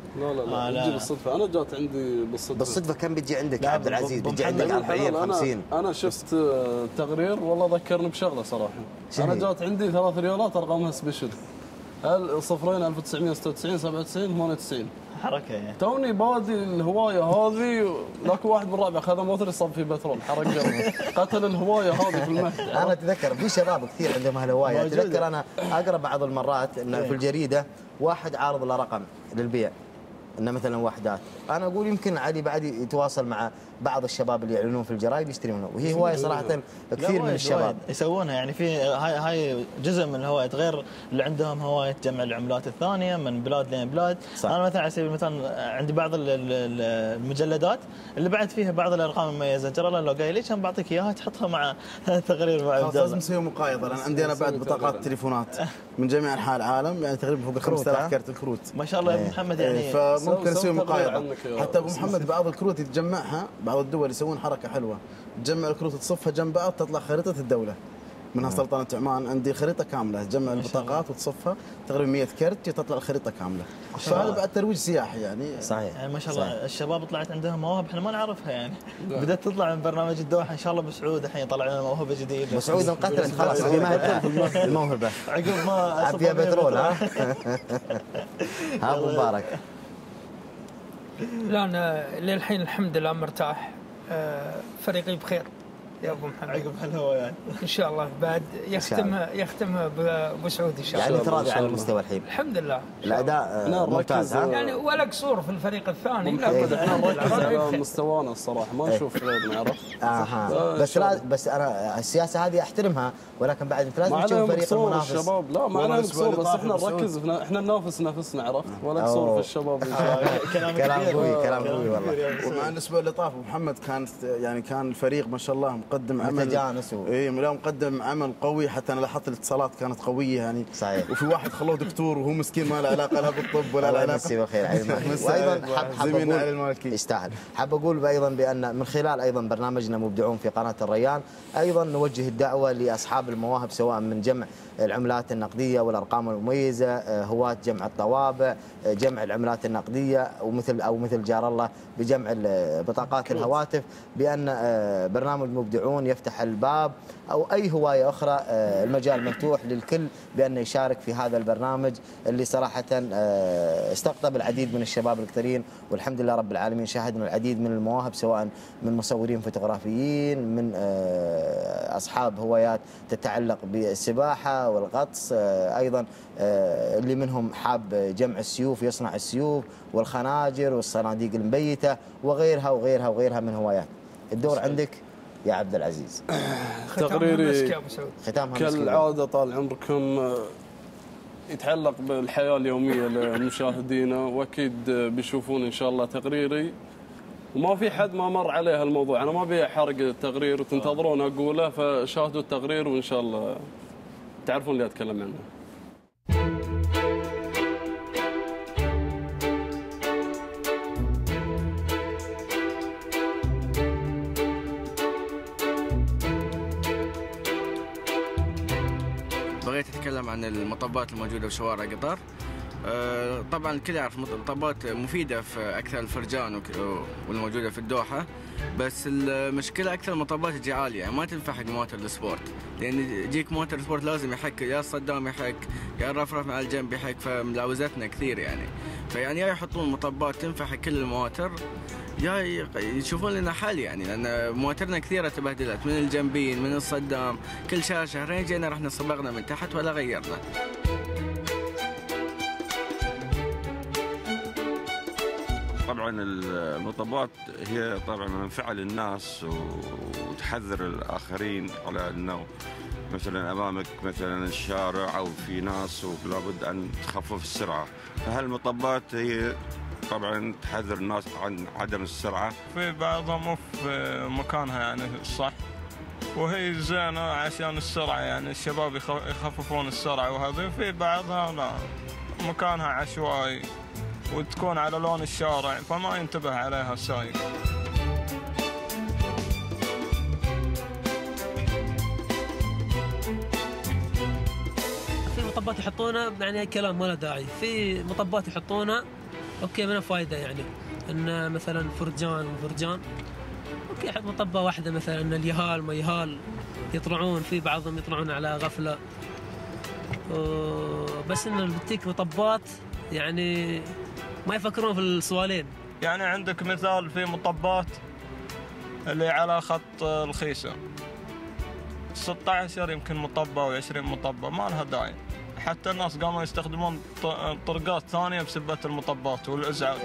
لا بتجي بالصدفه. انا جات عندي بالصدفه كم بتجي عندك يا عبد العزيز؟ بتجي عندك 40 50. انا شفت تقرير والله ذكرني بشغله صراحه. انا جات عندي 3 ريالات ارقامها سبيشل. هل صفرين 1996 97 98 حركه يعني. توني بادي الهوايه هذه، ذاك واحد من الرابع خذ موتر يصب في بترول حرق قلبه. قتل الهوايه هذه في المهد. انا اتذكر في شباب كثير عندهم هالهوايه. اتذكر انا اقرا بعض المرات ان في الجريده واحد عارض له رقم للبيع، انه مثلا وحدات. انا اقول يمكن علي بعد يتواصل مع بعض الشباب اللي يعلنون في الجرايد يشتري منه، وهي هوايه صراحه كثير من الشباب يسوونها. يعني في هاي جزء من الهوايه، غير اللي عندهم هوايه جمع العملات الثانيه من بلاد لين بلاد. صح. انا مثلا على سبيل المثال عندي بعض المجلدات اللي بعد فيها بعض الارقام المميزه، ترى لو قايل لي كان بعطيك اياها تحطها مع تقرير مع عبد الله. لازم نسوي مقايضه، لان عندي انا بعد بطاقات تليفونات من جميع انحاء العالم، يعني تقريبا فوق 5000 كرت الكروت ما شاء الله يا ابو محمد. يعني فممكن نسوي مقايضه. حتى ابو محمد بعض الكروت يتجمعها، بعض الدول يسوون حركه حلوه، تجمع الكروت تصفها جنب بعض تطلع خريطه الدوله. منها سلطنه عمان عندي خريطه كامله، تجمع البطاقات وتصفها تقريبا 100 كرت تطلع الخريطه كامله. فهذا بعد ترويج سياحي يعني. صحيح يعني ما شاء الله صحيح. الشباب طلعت عندهم مواهب احنا ما نعرفها يعني. بدات تطلع من برنامج الدوحه ان شاء الله. بسعود الحين طلع لنا موهبه جديده. بسعود انقتلت خلاص في الموهبه عقب ما فيها بترول. ها ابو مبارك. لا انا للحين الحمد لله مرتاح. فريقي بخير يا ابو محمد. عقب هالهوايات ان شاء الله بعد يختمها بابو سعود ان شاء الله. يعني تراضي على المستوى الحين؟ الحمد لله. الاداء ممتاز. يعني ولا قصور في الفريق الثاني. احنا نركز على مستوانا الصراحه، ما نشوف غيرنا. عرفت؟ بس انا السياسه هذه احترمها، ولكن بعد انت لازم تشوف فريق المنافس. الشباب لا ما عليهم قصور، بس احنا نركز احنا ننافس نفسنا. عرفت؟ ولا قصور في الشباب ان شاء الله. كلام قوي كلام قوي والله. ومع الاسبوع اللي طاف ابو محمد كان الفريق ما شاء الله مقدم عمل متجانس. مقدم عمل قوي. حتى انا لاحظت الاتصالات كانت قويه يعني. صحيح. وفي واحد خلوه دكتور وهو مسكين ما له علاقه لا بالطب ولا له علاقه. الله بالخير علي المالكي. وايضا زميلنا علي المالكي يستاهل. حاب اقول ايضا بان من خلال ايضا برنامجنا مبدعون في قناه الريان ايضا نوجه الدعوه لاصحاب المواهب، سواء من جمع العملات النقديه والارقام المميزه، هواة جمع الطوابع، جمع العملات النقديه، مثل جار الله بجمع بطاقات الهواتف، بان برنامج مبدعون يفتح الباب، او اي هوايه اخرى المجال مفتوح للكل بان يشارك في هذا البرنامج اللي صراحه استقطب العديد من الشباب الكثيرين، والحمد لله رب العالمين شاهدنا العديد من المواهب، سواء من مصورين فوتوغرافيين، من اصحاب هوايات تتعلق بالسباحه والغطس، ايضا اللي منهم حاب جمع السيوف، يصنع السيوف والخناجر والصناديق المبيته وغيرها وغيرها وغيرها من هوايات. الدور عندك يا عبد العزيز. تقريري ختامها كالعاده طال عمركم يتعلق بالحياه اليوميه لمشاهدينا، واكيد بيشوفون ان شاء الله تقريري، وما في حد ما مر عليه الموضوع. انا ما ابي احرق التقرير وتنتظرون اقوله، فشاهدوا التقرير وان شاء الله تعرفون اللي اتكلم عنه. بغيت أتكلم عن المطبات الموجودة في شوارع قطر. طبعا الكل يعرف المطبات مفيدة في أكثر الفرجان والموجودة في الدوحة، بس المشكلة أكثر المطبات تجي عالية، يعني ما تنفع حق موتر السبورت، لأن يجيك موتر السبورت لازم يحك، يا الصدام يحك يا الرفرف من على الجنب يحك، فملاوزتنا كثير يعني. فيعني يا يحطون مطبات تنفع حق كل المواتر، يا يشوفون لنا حل يعني، لأن مواترنا كثيرة تبهدلت من الجنبين من الصدام، كل شهر شهرين جينا رحنا صبغنا من تحت ولا غيرنا. طبعا المطبات هي طبعا منفعة للناس وتحذر الآخرين على أنه مثلا أمامك مثلا الشارع أو في ناس ولابد أن تخفف السرعة، فهالمطبات هي طبعا تحذر الناس عن عدم السرعة. في بعضها مو في مكانها يعني الصح، وهي زينة عشان السرعة، يعني الشباب يخففون السرعة وهذه. في بعضها لا مكانها عشوائي وتكون على لون الشارع فما ينتبه عليها السائق. في مطبات يحطونها يعني كلام ما له داعي، في مطبات يحطونها اوكي من الفائده يعني ان مثلا فرجان وفرجان اوكي حط مطبه واحده مثلا ان اليهال ما يهال يطلعون في بعضهم يطلعون على غفله بس ان بتيك مطبات يعني ما يفكرون في السؤالين. يعني عندك مثال في مطبات اللي على خط الخيسه 16 يمكن مطبه و20 مطبه ما لها داعي، حتى الناس قاموا يستخدمون طرقات ثانيه بسبه المطبات والازعاج.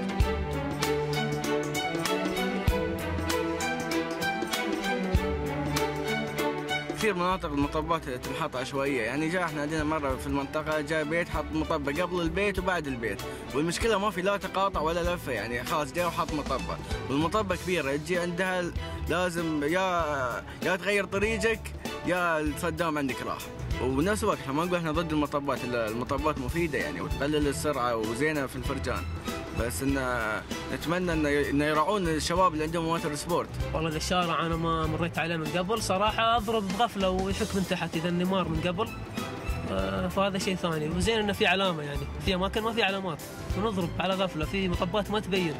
كثير مناطق المطبات تنحط عشوائيه، يعني جاء احنا عندنا مره في المنطقه جاء بيت حط مطبه قبل البيت وبعد البيت، والمشكله ما في لا تقاطع ولا لفه، يعني خلاص جاء وحط مطبه، والمطبه كبيره تجي عندها لازم يا تغير طريقك يا تفدام عندك راح. وبنفس الوقت احنا ما نقول احنا ضد المطبات، المطبات مفيده يعني وتقلل السرعه وزينه في الفرجان، بس نتمنى انه يراعون الشباب اللي عندهم موتور سبورت. والله اذا الشارع انا ما مريت عليه من قبل صراحه اضرب بغفله ويحك من تحت اذا النمار من قبل فهذا شيء ثاني، وزين انه في علامه يعني في اماكن ما في علامات ونضرب على غفله في مطبات ما تبين.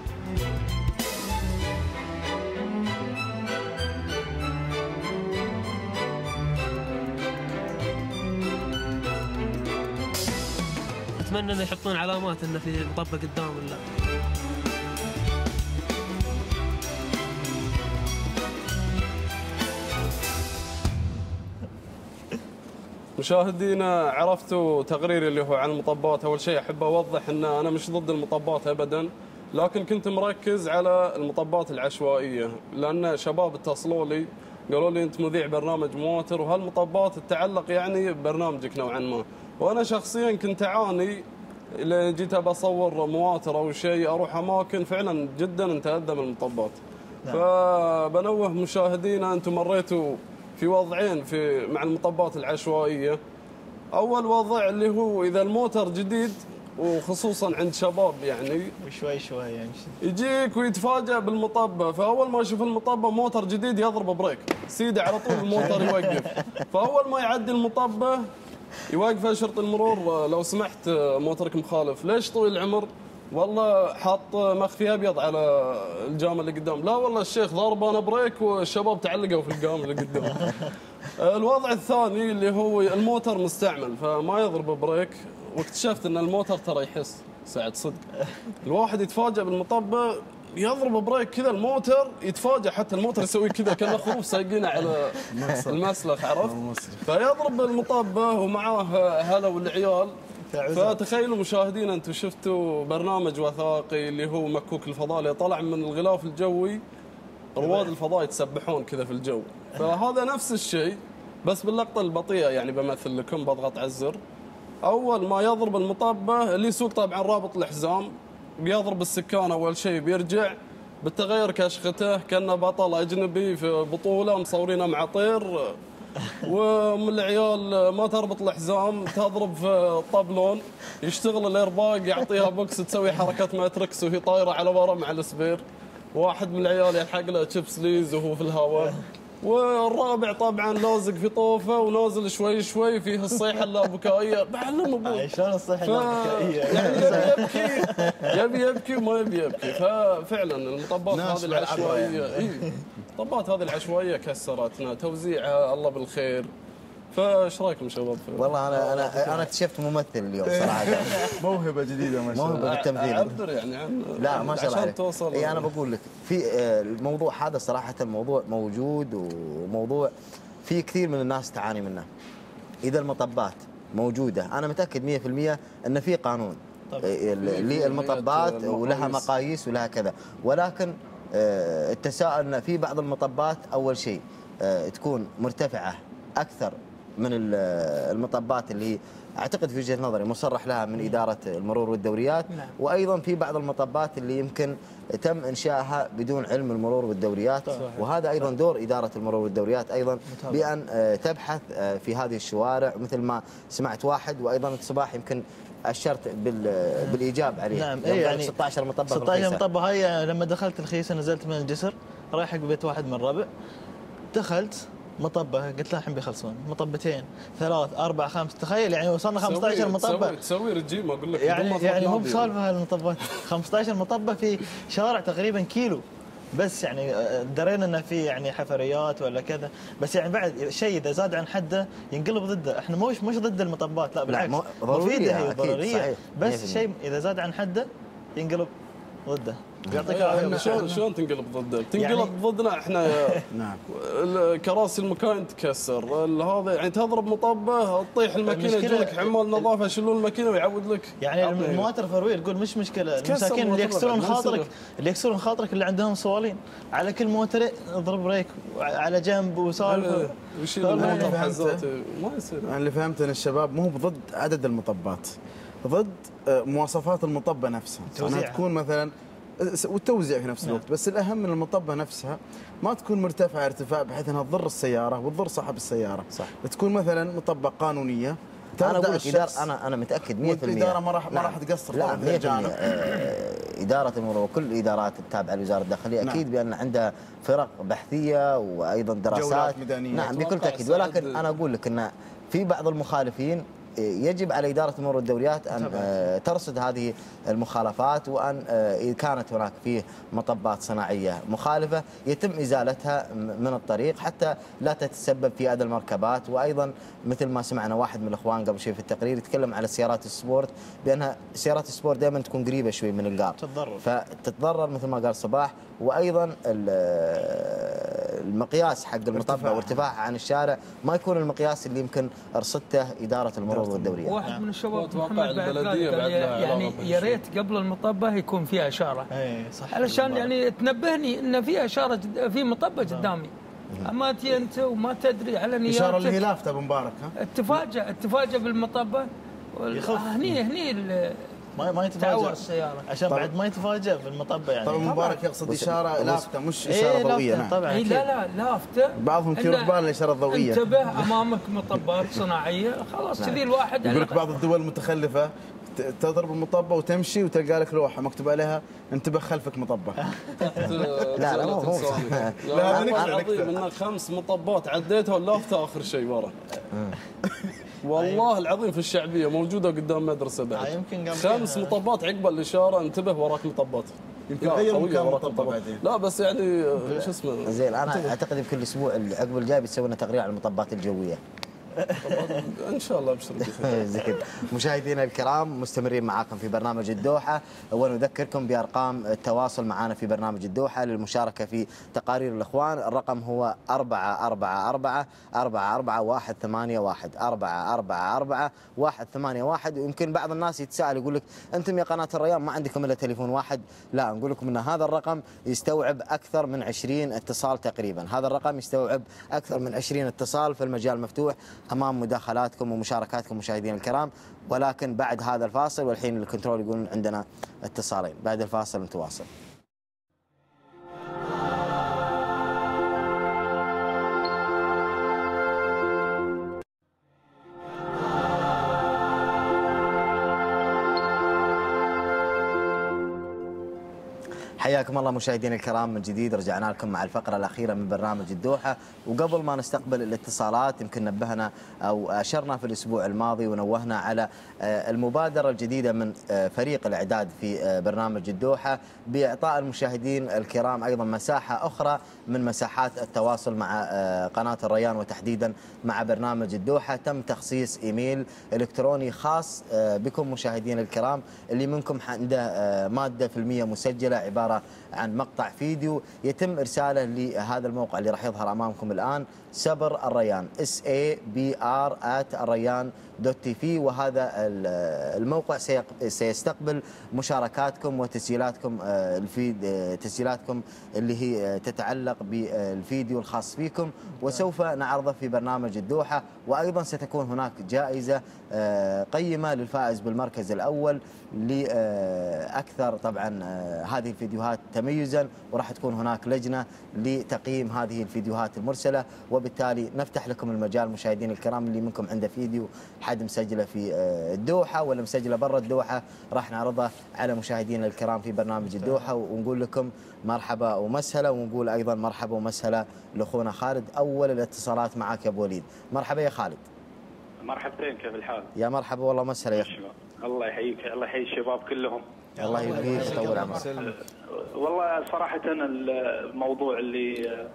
اتمنى انه يحطون علامات انه في مطبه قدام ولا. مشاهدينا عرفتوا تقريري اللي هو عن المطبات. اول شيء احب اوضح ان انا مش ضد المطبات ابدا، لكن كنت مركز على المطبات العشوائيه، لان شباب اتصلوا لي قالوا لي انت مذيع برنامج مواتر وهالمطبات تتعلق يعني ببرنامجك نوعا ما، وانا شخصيا كنت اعاني إذا جيت بصور مواتر او شيء اروح اماكن فعلا جدا نتاذى من المطبات. فبنوه مشاهدينا انتم مريتوا في وضعين مع المطبات العشوائيه. اول وضع اللي هو اذا الموتر جديد وخصوصا عند شباب يعني وشوي شوي يعني يجيك ويتفاجأ بالمطبه، فاول ما يشوف المطبه موتر جديد يضرب بريك سيده على طول الموتر يوقف، فاول ما يعدي المطبه يوقف شرطي المرور لو سمحت موترك مخالف. ليش طويل العمر؟ والله حاط مخفي ابيض على الجام اللي قدام. لا والله الشيخ ضارب انا بريك والشباب تعلقوا في الجام اللي قدام. الوضع الثاني اللي هو الموتر مستعمل فما يضرب بريك، واكتشفت ان الموتر ترى يحس ساعة صدق. الواحد يتفاجأ بالمطبه يضرب بريك كذا الموتر يتفاجأ، حتى الموتر يسوي كذا كأنه خروف سايقينه على المسلخ عرفت؟ فيضرب المطبه ومعاه هلا والعيال. فتخيلوا مشاهدينا انتم شفتوا برنامج وثائقي اللي هو مكوك الفضاء اللي طلع من الغلاف الجوي رواد الفضاء يتسبحون كذا في الجو، فهذا نفس الشيء بس باللقطه البطيئه يعني بمثل لكم بضغط على الزر. اول ما يضرب المطبه اللي يسوق طبعا رابط الحزام بيضرب السكان اول شيء بيرجع بالتغير كشخته كانه بطل اجنبي في بطوله مصورينه مع طير، ومن العيال ما تربط الحزام تضرب في الطبلون يشتغل الايرباق يعطيها بوكس تسوي حركات ماتريكس وهي طايره على ورا مع السبير، واحد من العيال يلحق له تشيبس ليز وهو في الهواء، والرابع طبعا لازق في طوفه ونازل شوي شوي فيه الصيحه اللابكائيه بعلم ابوي شلون الصيحه اللابكائيه يعني يبكي وما يبي يبكي. ففعلا المطبات هذه العشوائيه المطبات هذه العشوائيه كسرتنا توزيعها الله بالخير. فايش رايكم شباب؟ والله انا اكتشفت ممثل اليوم صراحه موهبه جديده ما شاء الله، موهبه بالتمثيل. اعبر يعني عن لا ما شاء الله عشان توصل. انا بقول لك في الموضوع هذا صراحه موضوع موجود وموضوع في كثير من الناس تعاني منه. اذا المطبات موجوده انا متاكد 100% ان في قانون للمطبات ولها مقاييس ولها كذا، ولكن التساؤل ان في بعض المطبات اول شيء تكون مرتفعه اكثر من المطبات اللي اعتقد في وجهه نظري مصرح لها من اداره المرور والدوريات. نعم. وايضا في بعض المطبات اللي يمكن تم انشائها بدون علم المرور والدوريات. صحيح. وهذا ايضا دور اداره المرور والدوريات ايضا بان تبحث في هذه الشوارع مثل ما سمعت واحد، وايضا صباح يمكن اشرت بالايجاب عليه. نعم يعني 16 مطبه 16 مطبه هاي لما دخلت الخيسه نزلت من الجسر رايح حق بيت واحد من الربع، دخلت مطبه قلت لها الحين بيخلصون مطبتين 3 4 5 تخيل يعني وصلنا 15 مطبه تسوي رجيم اقول لك يعني مو بسالفه هالمطبات 15 مطبه في شارع تقريبا كيلو بس يعني درينا انه في يعني حفريات ولا كذا بس يعني بعد شيء اذا زاد عن حده ينقلب ضده احنا مش ضد المطبات لا بالعكس مفيده هي ضروريه بس شيء اذا زاد عن حده ينقلب ضده يعطيك العافيه. شلون تنقلب ضده؟ تنقلب يعني ضدنا احنا. نعم. كراسي المكاين تكسر، هذا يعني تضرب مطبه تطيح الماكينه يجون لك عمال نظافه يشيلون الماكينه ويعود لك. يعني المواتر فرويه تقول مش مشكله، المساكين اللي يكسرون خاطرك اللي عندهم صوالين على كل موتر اضرب بريك على جنب وسالفه. ويشيل الموتر حزاته ما يصير. انا اللي فهمته ان الشباب مو ضد عدد المطبات، ضد مواصفات المطبه نفسها، انها تكون مثلا والتوزيع في نفس الوقت، بس الاهم من المطبه نفسها ما تكون مرتفعه ارتفاع بحيث انها تضر السياره وتضر صاحب السياره. صح. تكون مثلا مطبه قانونيه. انا اقول لك انا متاكد 100% الاداره ما راح تقصر. لا 100% اداره المرور وكل الادارات التابعه لوزاره الداخليه اكيد بان عندها فرق بحثيه وايضا دراسات ميدانيه. نعم بكل تاكيد، ولكن انا اقول لك ان في بعض المخالفين يجب على إدارة المرور والدوريات أن ترصد هذه المخالفات، وأن إذا كانت هناك فيه مطبات صناعية مخالفة يتم إزالتها من الطريق حتى لا تتسبب في أذى المركبات. وأيضا مثل ما سمعنا واحد من الإخوان قبل شوي في التقرير يتكلم على سيارات السبورت بأنها سيارات السبورت دائما تكون قريبة شوي من القار فتتضرر مثل ما قال صباح. وأيضا المقياس حق المطبة وارتفاعها عن الشارع ما يكون المقياس اللي يمكن رصدته إدارة المرور والدورية. واحد من الشباب محمد بعد قال يعني يا ريت قبل المطبة يكون فيها إشارة علشان يعني تنبهني إن فيها إشارة في مطبة قدامي، أما تي أنت وما تدري على نياتك. إشارة اللي هي لافتة أبو مبارك تفاجأ بالمطبة هني ما يتفاجئ السيارة عشان طبعا. بعد ما يتفاجئ بالمطبة يعني. طبعا مبارك يقصد إشارة لافتة مش إشارة ضوئية. نعم. طبعا لا لافتة. بعضهم كيلو قبال الإشارة الضوئية. انتبه أمامك مطبات صناعية خلاص كذي الواحد. يقول لك بعض الدول المتخلفة تضرب المطبة وتمشي وتلقى لك لوحة مكتوب عليها انتبه خلفك مطبة. لا مو العظيم 5 مطبات عديتها واللافتة آخر شيء ورا. والله العظيم في الشعبيه موجوده قدام مدرسه بعد. يمكن 5 مطبات عقب الاشاره انتبه وراك مطبات. يمكن غير مكان مطبه بعدين. لا بس يعني شو اسمه زين انا اعتقد بكل اسبوع عقب الجاي بتسوي لنا تقرير على المطبات الجويه. ان شاء الله ابشر زين. مشاهدينا الكرام مستمرين معاكم في برنامج الدوحه، ونذكركم بارقام التواصل معنا في برنامج الدوحه للمشاركه في تقارير الاخوان. الرقم هو 444 44181 444 181. ويمكن بعض الناس يتساءل يقول لك انتم يا قناه الريان ما عندكم الا تليفون واحد. لا نقول لكم ان هذا الرقم يستوعب اكثر من 20 اتصال تقريبا. هذا الرقم يستوعب اكثر من 20 اتصال، في المجال مفتوح امام مداخلاتكم ومشاركاتكم مشاهدينا الكرام. ولكن بعد هذا الفاصل، والحين الكنترول يقولون عندنا اتصالين، بعد الفاصل نتواصل. حياكم الله مشاهدينا الكرام من جديد. رجعنا لكم مع الفقرة الأخيرة من برنامج الدوحة، وقبل ما نستقبل الاتصالات يمكن نبهنا أو أشرنا في الأسبوع الماضي ونوهنا على المبادرة الجديدة من فريق الإعداد في برنامج الدوحة بإعطاء المشاهدين الكرام أيضا مساحة أخرى من مساحات التواصل مع قناة الريان وتحديدا مع برنامج الدوحة. تم تخصيص إيميل إلكتروني خاص بكم مشاهدينا الكرام، اللي منكم عنده مادة فيلمية مسجلة عبارة عن مقطع فيديو يتم إرساله لهذا الموقع اللي راح يظهر أمامكم الآن، سبر الريان sabr@الريان.tv. وهذا الموقع سيستقبل مشاركاتكم وتسجيلاتكم تسجيلاتكم اللي هي تتعلق بالفيديو الخاص فيكم، وسوف نعرضه في برنامج الدوحة. وأيضا ستكون هناك جائزة قيمة للفائز بالمركز الأول لأكثر طبعا هذه الفيديوهات الفيديوهات تميزا، وراح تكون هناك لجنة لتقييم هذه الفيديوهات المرسلة، وبالتالي نفتح لكم المجال مشاهدينا الكرام اللي منكم عنده فيديو حد مسجله في الدوحة ولا مسجله برا الدوحة راح نعرضه على مشاهدينا الكرام في برنامج الدوحة، ونقول لكم مرحبا ومسهلا، ونقول أيضا مرحبا ومسهلا لأخونا خالد. أول الاتصالات معك يا أبو وليد. مرحبا يا خالد. مرحبتين، كيف الحال؟ يا مرحبا والله مسهلا يا الله يحييك، الله يحيي الشباب كلهم. الله يبقيك ويطول عمرك. والله صراحة الموضوع اللي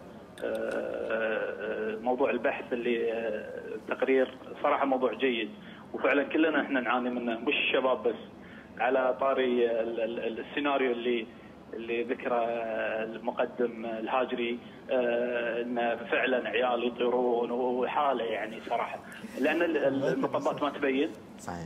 موضوع البحث اللي التقرير صراحة موضوع جيد، وفعلا كلنا احنا نعاني منه، مش الشباب بس. على طاري السيناريو اللي ذكره المقدم الهاجري، ان فعلا عيال يطيرون وحاله يعني صراحه، لان المطبات ما تبين. صحيح.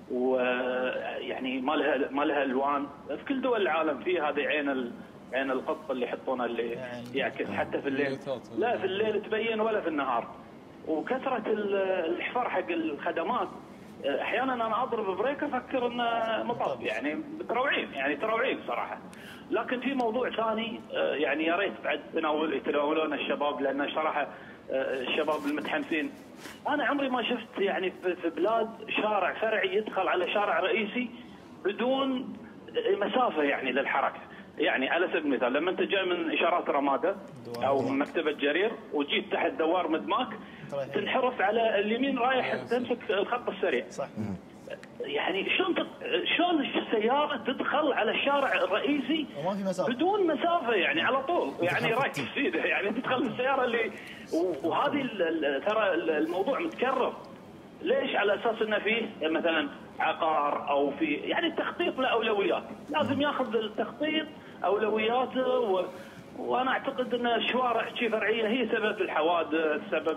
ويعني ما لها الوان. في كل دول العالم في هذه عين القط اللي يحطونها اللي يعكس حتى في الليل. لا في الليل تبين ولا في النهار. وكثره الحفر حق الخدمات، احيانا انا اضرب بريك افكر انه مطب، يعني تروعين صراحه. لكن في موضوع ثاني يعني يا ريت بعد يتناولون الشباب، لان صراحه الشباب المتحمسين. انا عمري ما شفت يعني في بلاد شارع فرعي يدخل على شارع رئيسي بدون مسافه يعني للحركه. يعني على سبيل المثال لما انت جاي من اشارات رماده او من مكتبه جرير وجيت تحت دوار مدماك، تنحرف على اليمين رايح تمسك الخط السريع. صح. يعني شلون السياره تدخل على الشارع الرئيسي وما في مسافه بدون مسافه، يعني على طول، يعني ركز سيده، يعني تدخل السياره اللي وهذه ترى الموضوع متكرر. ليش؟ على اساس انه فيه مثلا عقار او في يعني التخطيط لاولويات، لازم ياخذ التخطيط اولوياته. وانا اعتقد ان الشوارع فرعيه هي سبب الحوادث، سبب.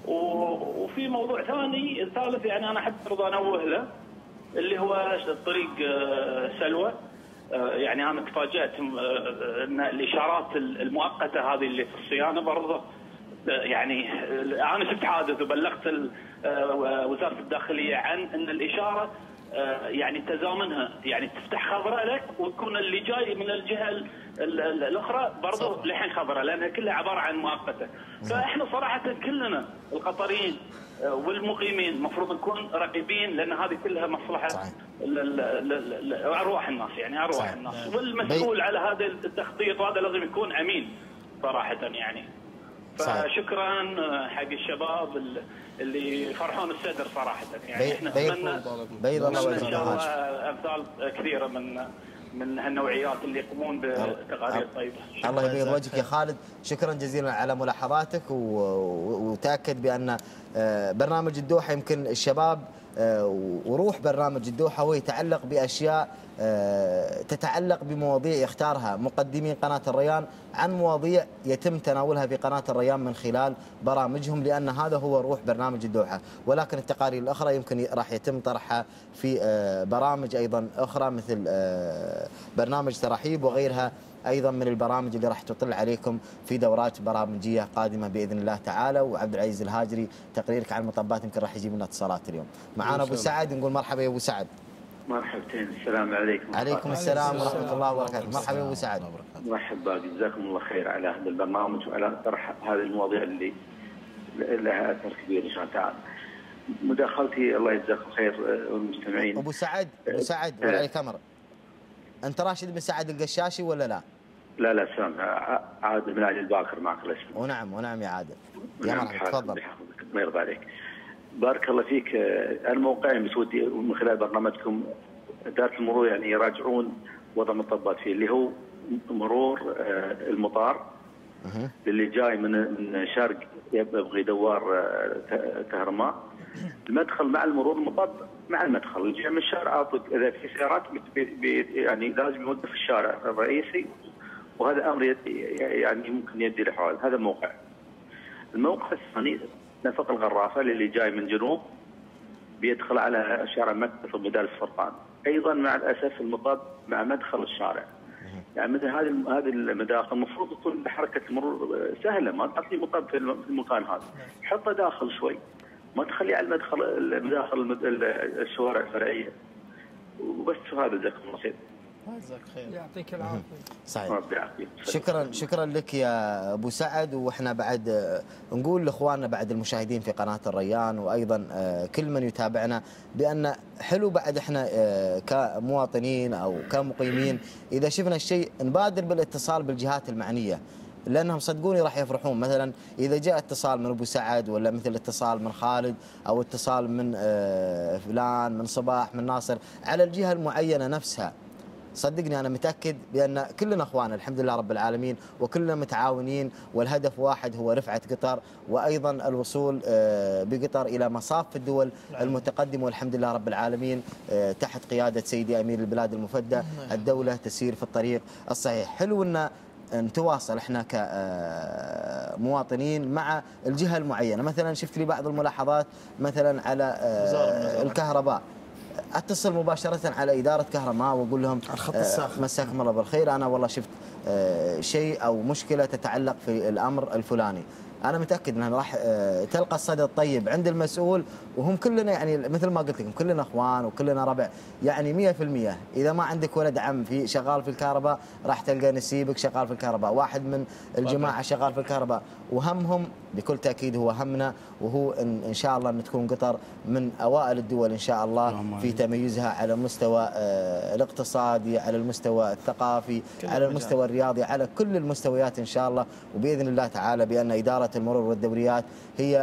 وفي موضوع ثالث يعني انا احب برضه انوه له، اللي هو طريق سلوى. يعني انا تفاجات ان الاشارات المؤقته هذه اللي في الصيانه برضه، يعني انا شفت حادث وبلغت وزاره الداخليه عن ان الاشاره يعني تزامنها، يعني تفتح خضراء لك وتكون اللي جاي من الجهه الاخرى برضه لحين خضراء، لانها كلها عباره عن مؤقته. فاحنا صراحه كلنا القطريين والمقيمين المفروض نكون رقيبين، لان هذه كلها مصلحه ارواح الناس، يعني ارواح الناس. والمسؤول على هذا التخطيط وهذا لازم يكون امين صراحه يعني. فشكرا حق الشباب اللي فرحون الصدر صراحه، يعني احنا نتمنى بيض الله ان شاء الله امثال كثيره من هالنوعيات اللي يقومون بتقارير طيبه. الله يبيض وجهك يا خالد، شكرا جزيلا على ملاحظاتك، وتاكد بان برنامج الدوحه يمكن الشباب وروح برنامج الدوحه هو يتعلق باشياء تتعلق بمواضيع يختارها مقدمين قناة الريان عن مواضيع يتم تناولها في قناة الريان من خلال برامجهم، لأن هذا هو روح برنامج الدوحة. ولكن التقارير الأخرى يمكن راح يتم طرحها في برامج أيضا أخرى مثل برنامج ترحيب وغيرها أيضا من البرامج اللي راح تطل عليكم في دورات برامجية قادمة بإذن الله تعالى. وعبد العزيز الهاجري تقريرك عن المطبات يمكن راح يجيب لنا اتصالات اليوم. معانا أبو سعد، نقول مرحبا يا أبو سعد. مرحبتين، السلام عليكم. عليكم السلام ورحمة الله وبركاته. مرحبا أبو سعد. مرحبا، جزاكم الله خير على هذا البرنامج وعلى طرح هذه المواضيع اللي لها أثر كبير إن شاء الله تعالى. مداخلتي الله يجزاكم خير والمستمعين. أبو سعد ولا على كاميرا، أنت راشد بن سعد القشاشي ولا لا؟ لا سامع، عادل بن علي الباكر معك الاسم. ونعم يا عادل. يا مرحبا، تفضل. الله يرضى عليك. بارك الله فيك. انا موقعي بس ودي من خلال برنامجكم إدارة المرور يعني يراجعون وضع المطبات فيه، اللي هو مرور المطار اللي جاي من شرق يبغي دوار كهرماء، المدخل مع المرور المطب مع المدخل اللي جاي من الشارع اطلق. اذا في سيارات يعني لازم يوقف الشارع الرئيسي، وهذا امر يعني ممكن يؤدي لحوادث. هذا موقع. الموقع الثاني نفق الغرافه اللي جاي من جنوب بيدخل على شارع مكة ومدارس فرقان، ايضا مع الاسف المطب مع مدخل الشارع. يعني مثل هذه المداخل المفروض تكون حركه المرور سهله، ما تعطي مطب في المكان هذا، حطه داخل شوي، ما تخليه على مداخل الشوارع الفرعيه. وبس هذا جزاكم الله خير. جزاك خير. يعطيك العافيه. صحيح. ربي يعافيك. شكرا لك يا ابو سعد، واحنا بعد نقول لاخواننا بعد المشاهدين في قناه الريان وايضا كل من يتابعنا بان حلو بعد احنا كمواطنين او كمقيمين اذا شفنا الشيء نبادر بالاتصال بالجهات المعنيه، لانهم صدقوني راح يفرحون. مثلا اذا جاء اتصال من ابو سعد ولا مثل اتصال من خالد او اتصال من فلان من صباح من ناصر على الجهه المعينه نفسها، صدقني أنا متأكد بأن كلنا أخوان الحمد لله رب العالمين وكلنا متعاونين، والهدف واحد هو رفعة قطر وأيضا الوصول بقطر إلى مصاف الدول المتقدمة، والحمد لله رب العالمين تحت قيادة سيدي أمير البلاد المفدى الدولة تسير في الطريق الصحيح. حلو أن نتواصل احنا كمواطنين مع الجهة المعينة. مثلا شفت لي بعض الملاحظات مثلا على الكهرباء، اتصل مباشره على اداره كهرباء واقول لهم مساكم الله بالخير، انا والله شفت شيء او مشكله تتعلق في الامر الفلاني. انا متاكد انها راح تلقى الصدى الطيب عند المسؤول، وهم كلنا يعني مثل ما قلت لكم كلنا اخوان وكلنا ربع، يعني 100%. اذا ما عندك ولد عم في شغال في الكهرباء راح تلقى نسيبك شغال في الكهرباء، واحد من الجماعه شغال في الكهرباء، وهمهم بكل تاكيد هو همنا، وهو ان شاء الله ان تكون قطر من اوائل الدول ان شاء الله في تميزها على المستوى الاقتصادي، على المستوى الثقافي، على المستوى الرياضي، على كل المستويات ان شاء الله. وباذن الله تعالى بان اداره المرور والدوريات هي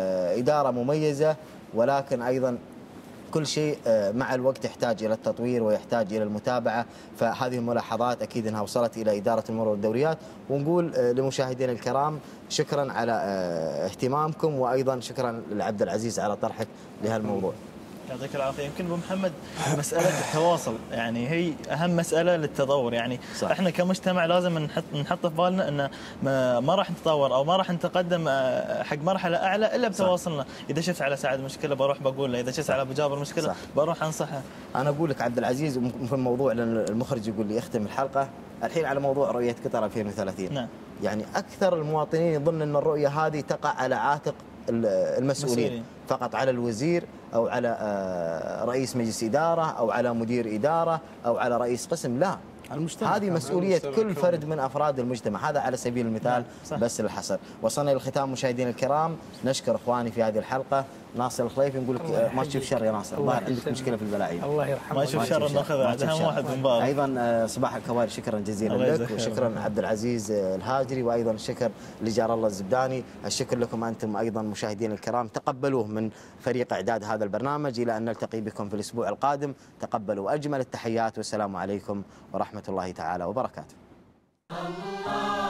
اداره مميزه، ولكن ايضا كل شيء مع الوقت يحتاج الى التطوير ويحتاج الى المتابعه. فهذه الملاحظات اكيد انها وصلت الى اداره المرور والدوريات، ونقول لمشاهدينا الكرام شكرا على اهتمامكم، وايضا شكرا لعبد العزيز على طرحك لهالموضوع. يعطيك العافيه. يمكن ابو محمد مساله التواصل يعني هي اهم مساله للتطور، يعني صح. احنا كمجتمع لازم نحط في بالنا ان ما راح نتطور او ما راح نتقدم حق مرحله اعلى الا بتواصلنا. اذا شفت على سعد مشكله بروح بقول له، اذا شفت على ابو جابر مشكله صح. بروح انصحه. انا اقول لك عبد العزيز في الموضوع، لان المخرج يقول لي اختم الحلقه الحين على موضوع رؤيه قطر 2030. نعم. يعني اكثر المواطنين يظن ان الرؤيه هذه تقع على عاتق المسؤولين، فقط على الوزير أو على رئيس مجلس إدارة أو على مدير إدارة أو على رئيس قسم. لا، هذه مسؤولية كل فرد من أفراد المجتمع. هذا على سبيل المثال بس للحصر. وصلنا للختام مشاهدينا الكرام، نشكر إخواني في هذه الحلقة. ناصر الخليفي نقول لك ما تشوف شر يا ناصر، الظاهر عندك مشكله في البلاعين. الله يرحمه. ما يشوف شر ناخذها عاد اهم واحد من باب. ايضا صباح الكوارث شكرا جزيلا لك، وشكرا عبد العزيز الهاجري، وايضا الشكر لجار الله الزبداني. الشكر لكم انتم ايضا مشاهدينا الكرام، تقبلوه من فريق اعداد هذا البرنامج. الى ان نلتقي بكم في الاسبوع القادم، تقبلوا اجمل التحيات، والسلام عليكم ورحمه الله تعالى وبركاته.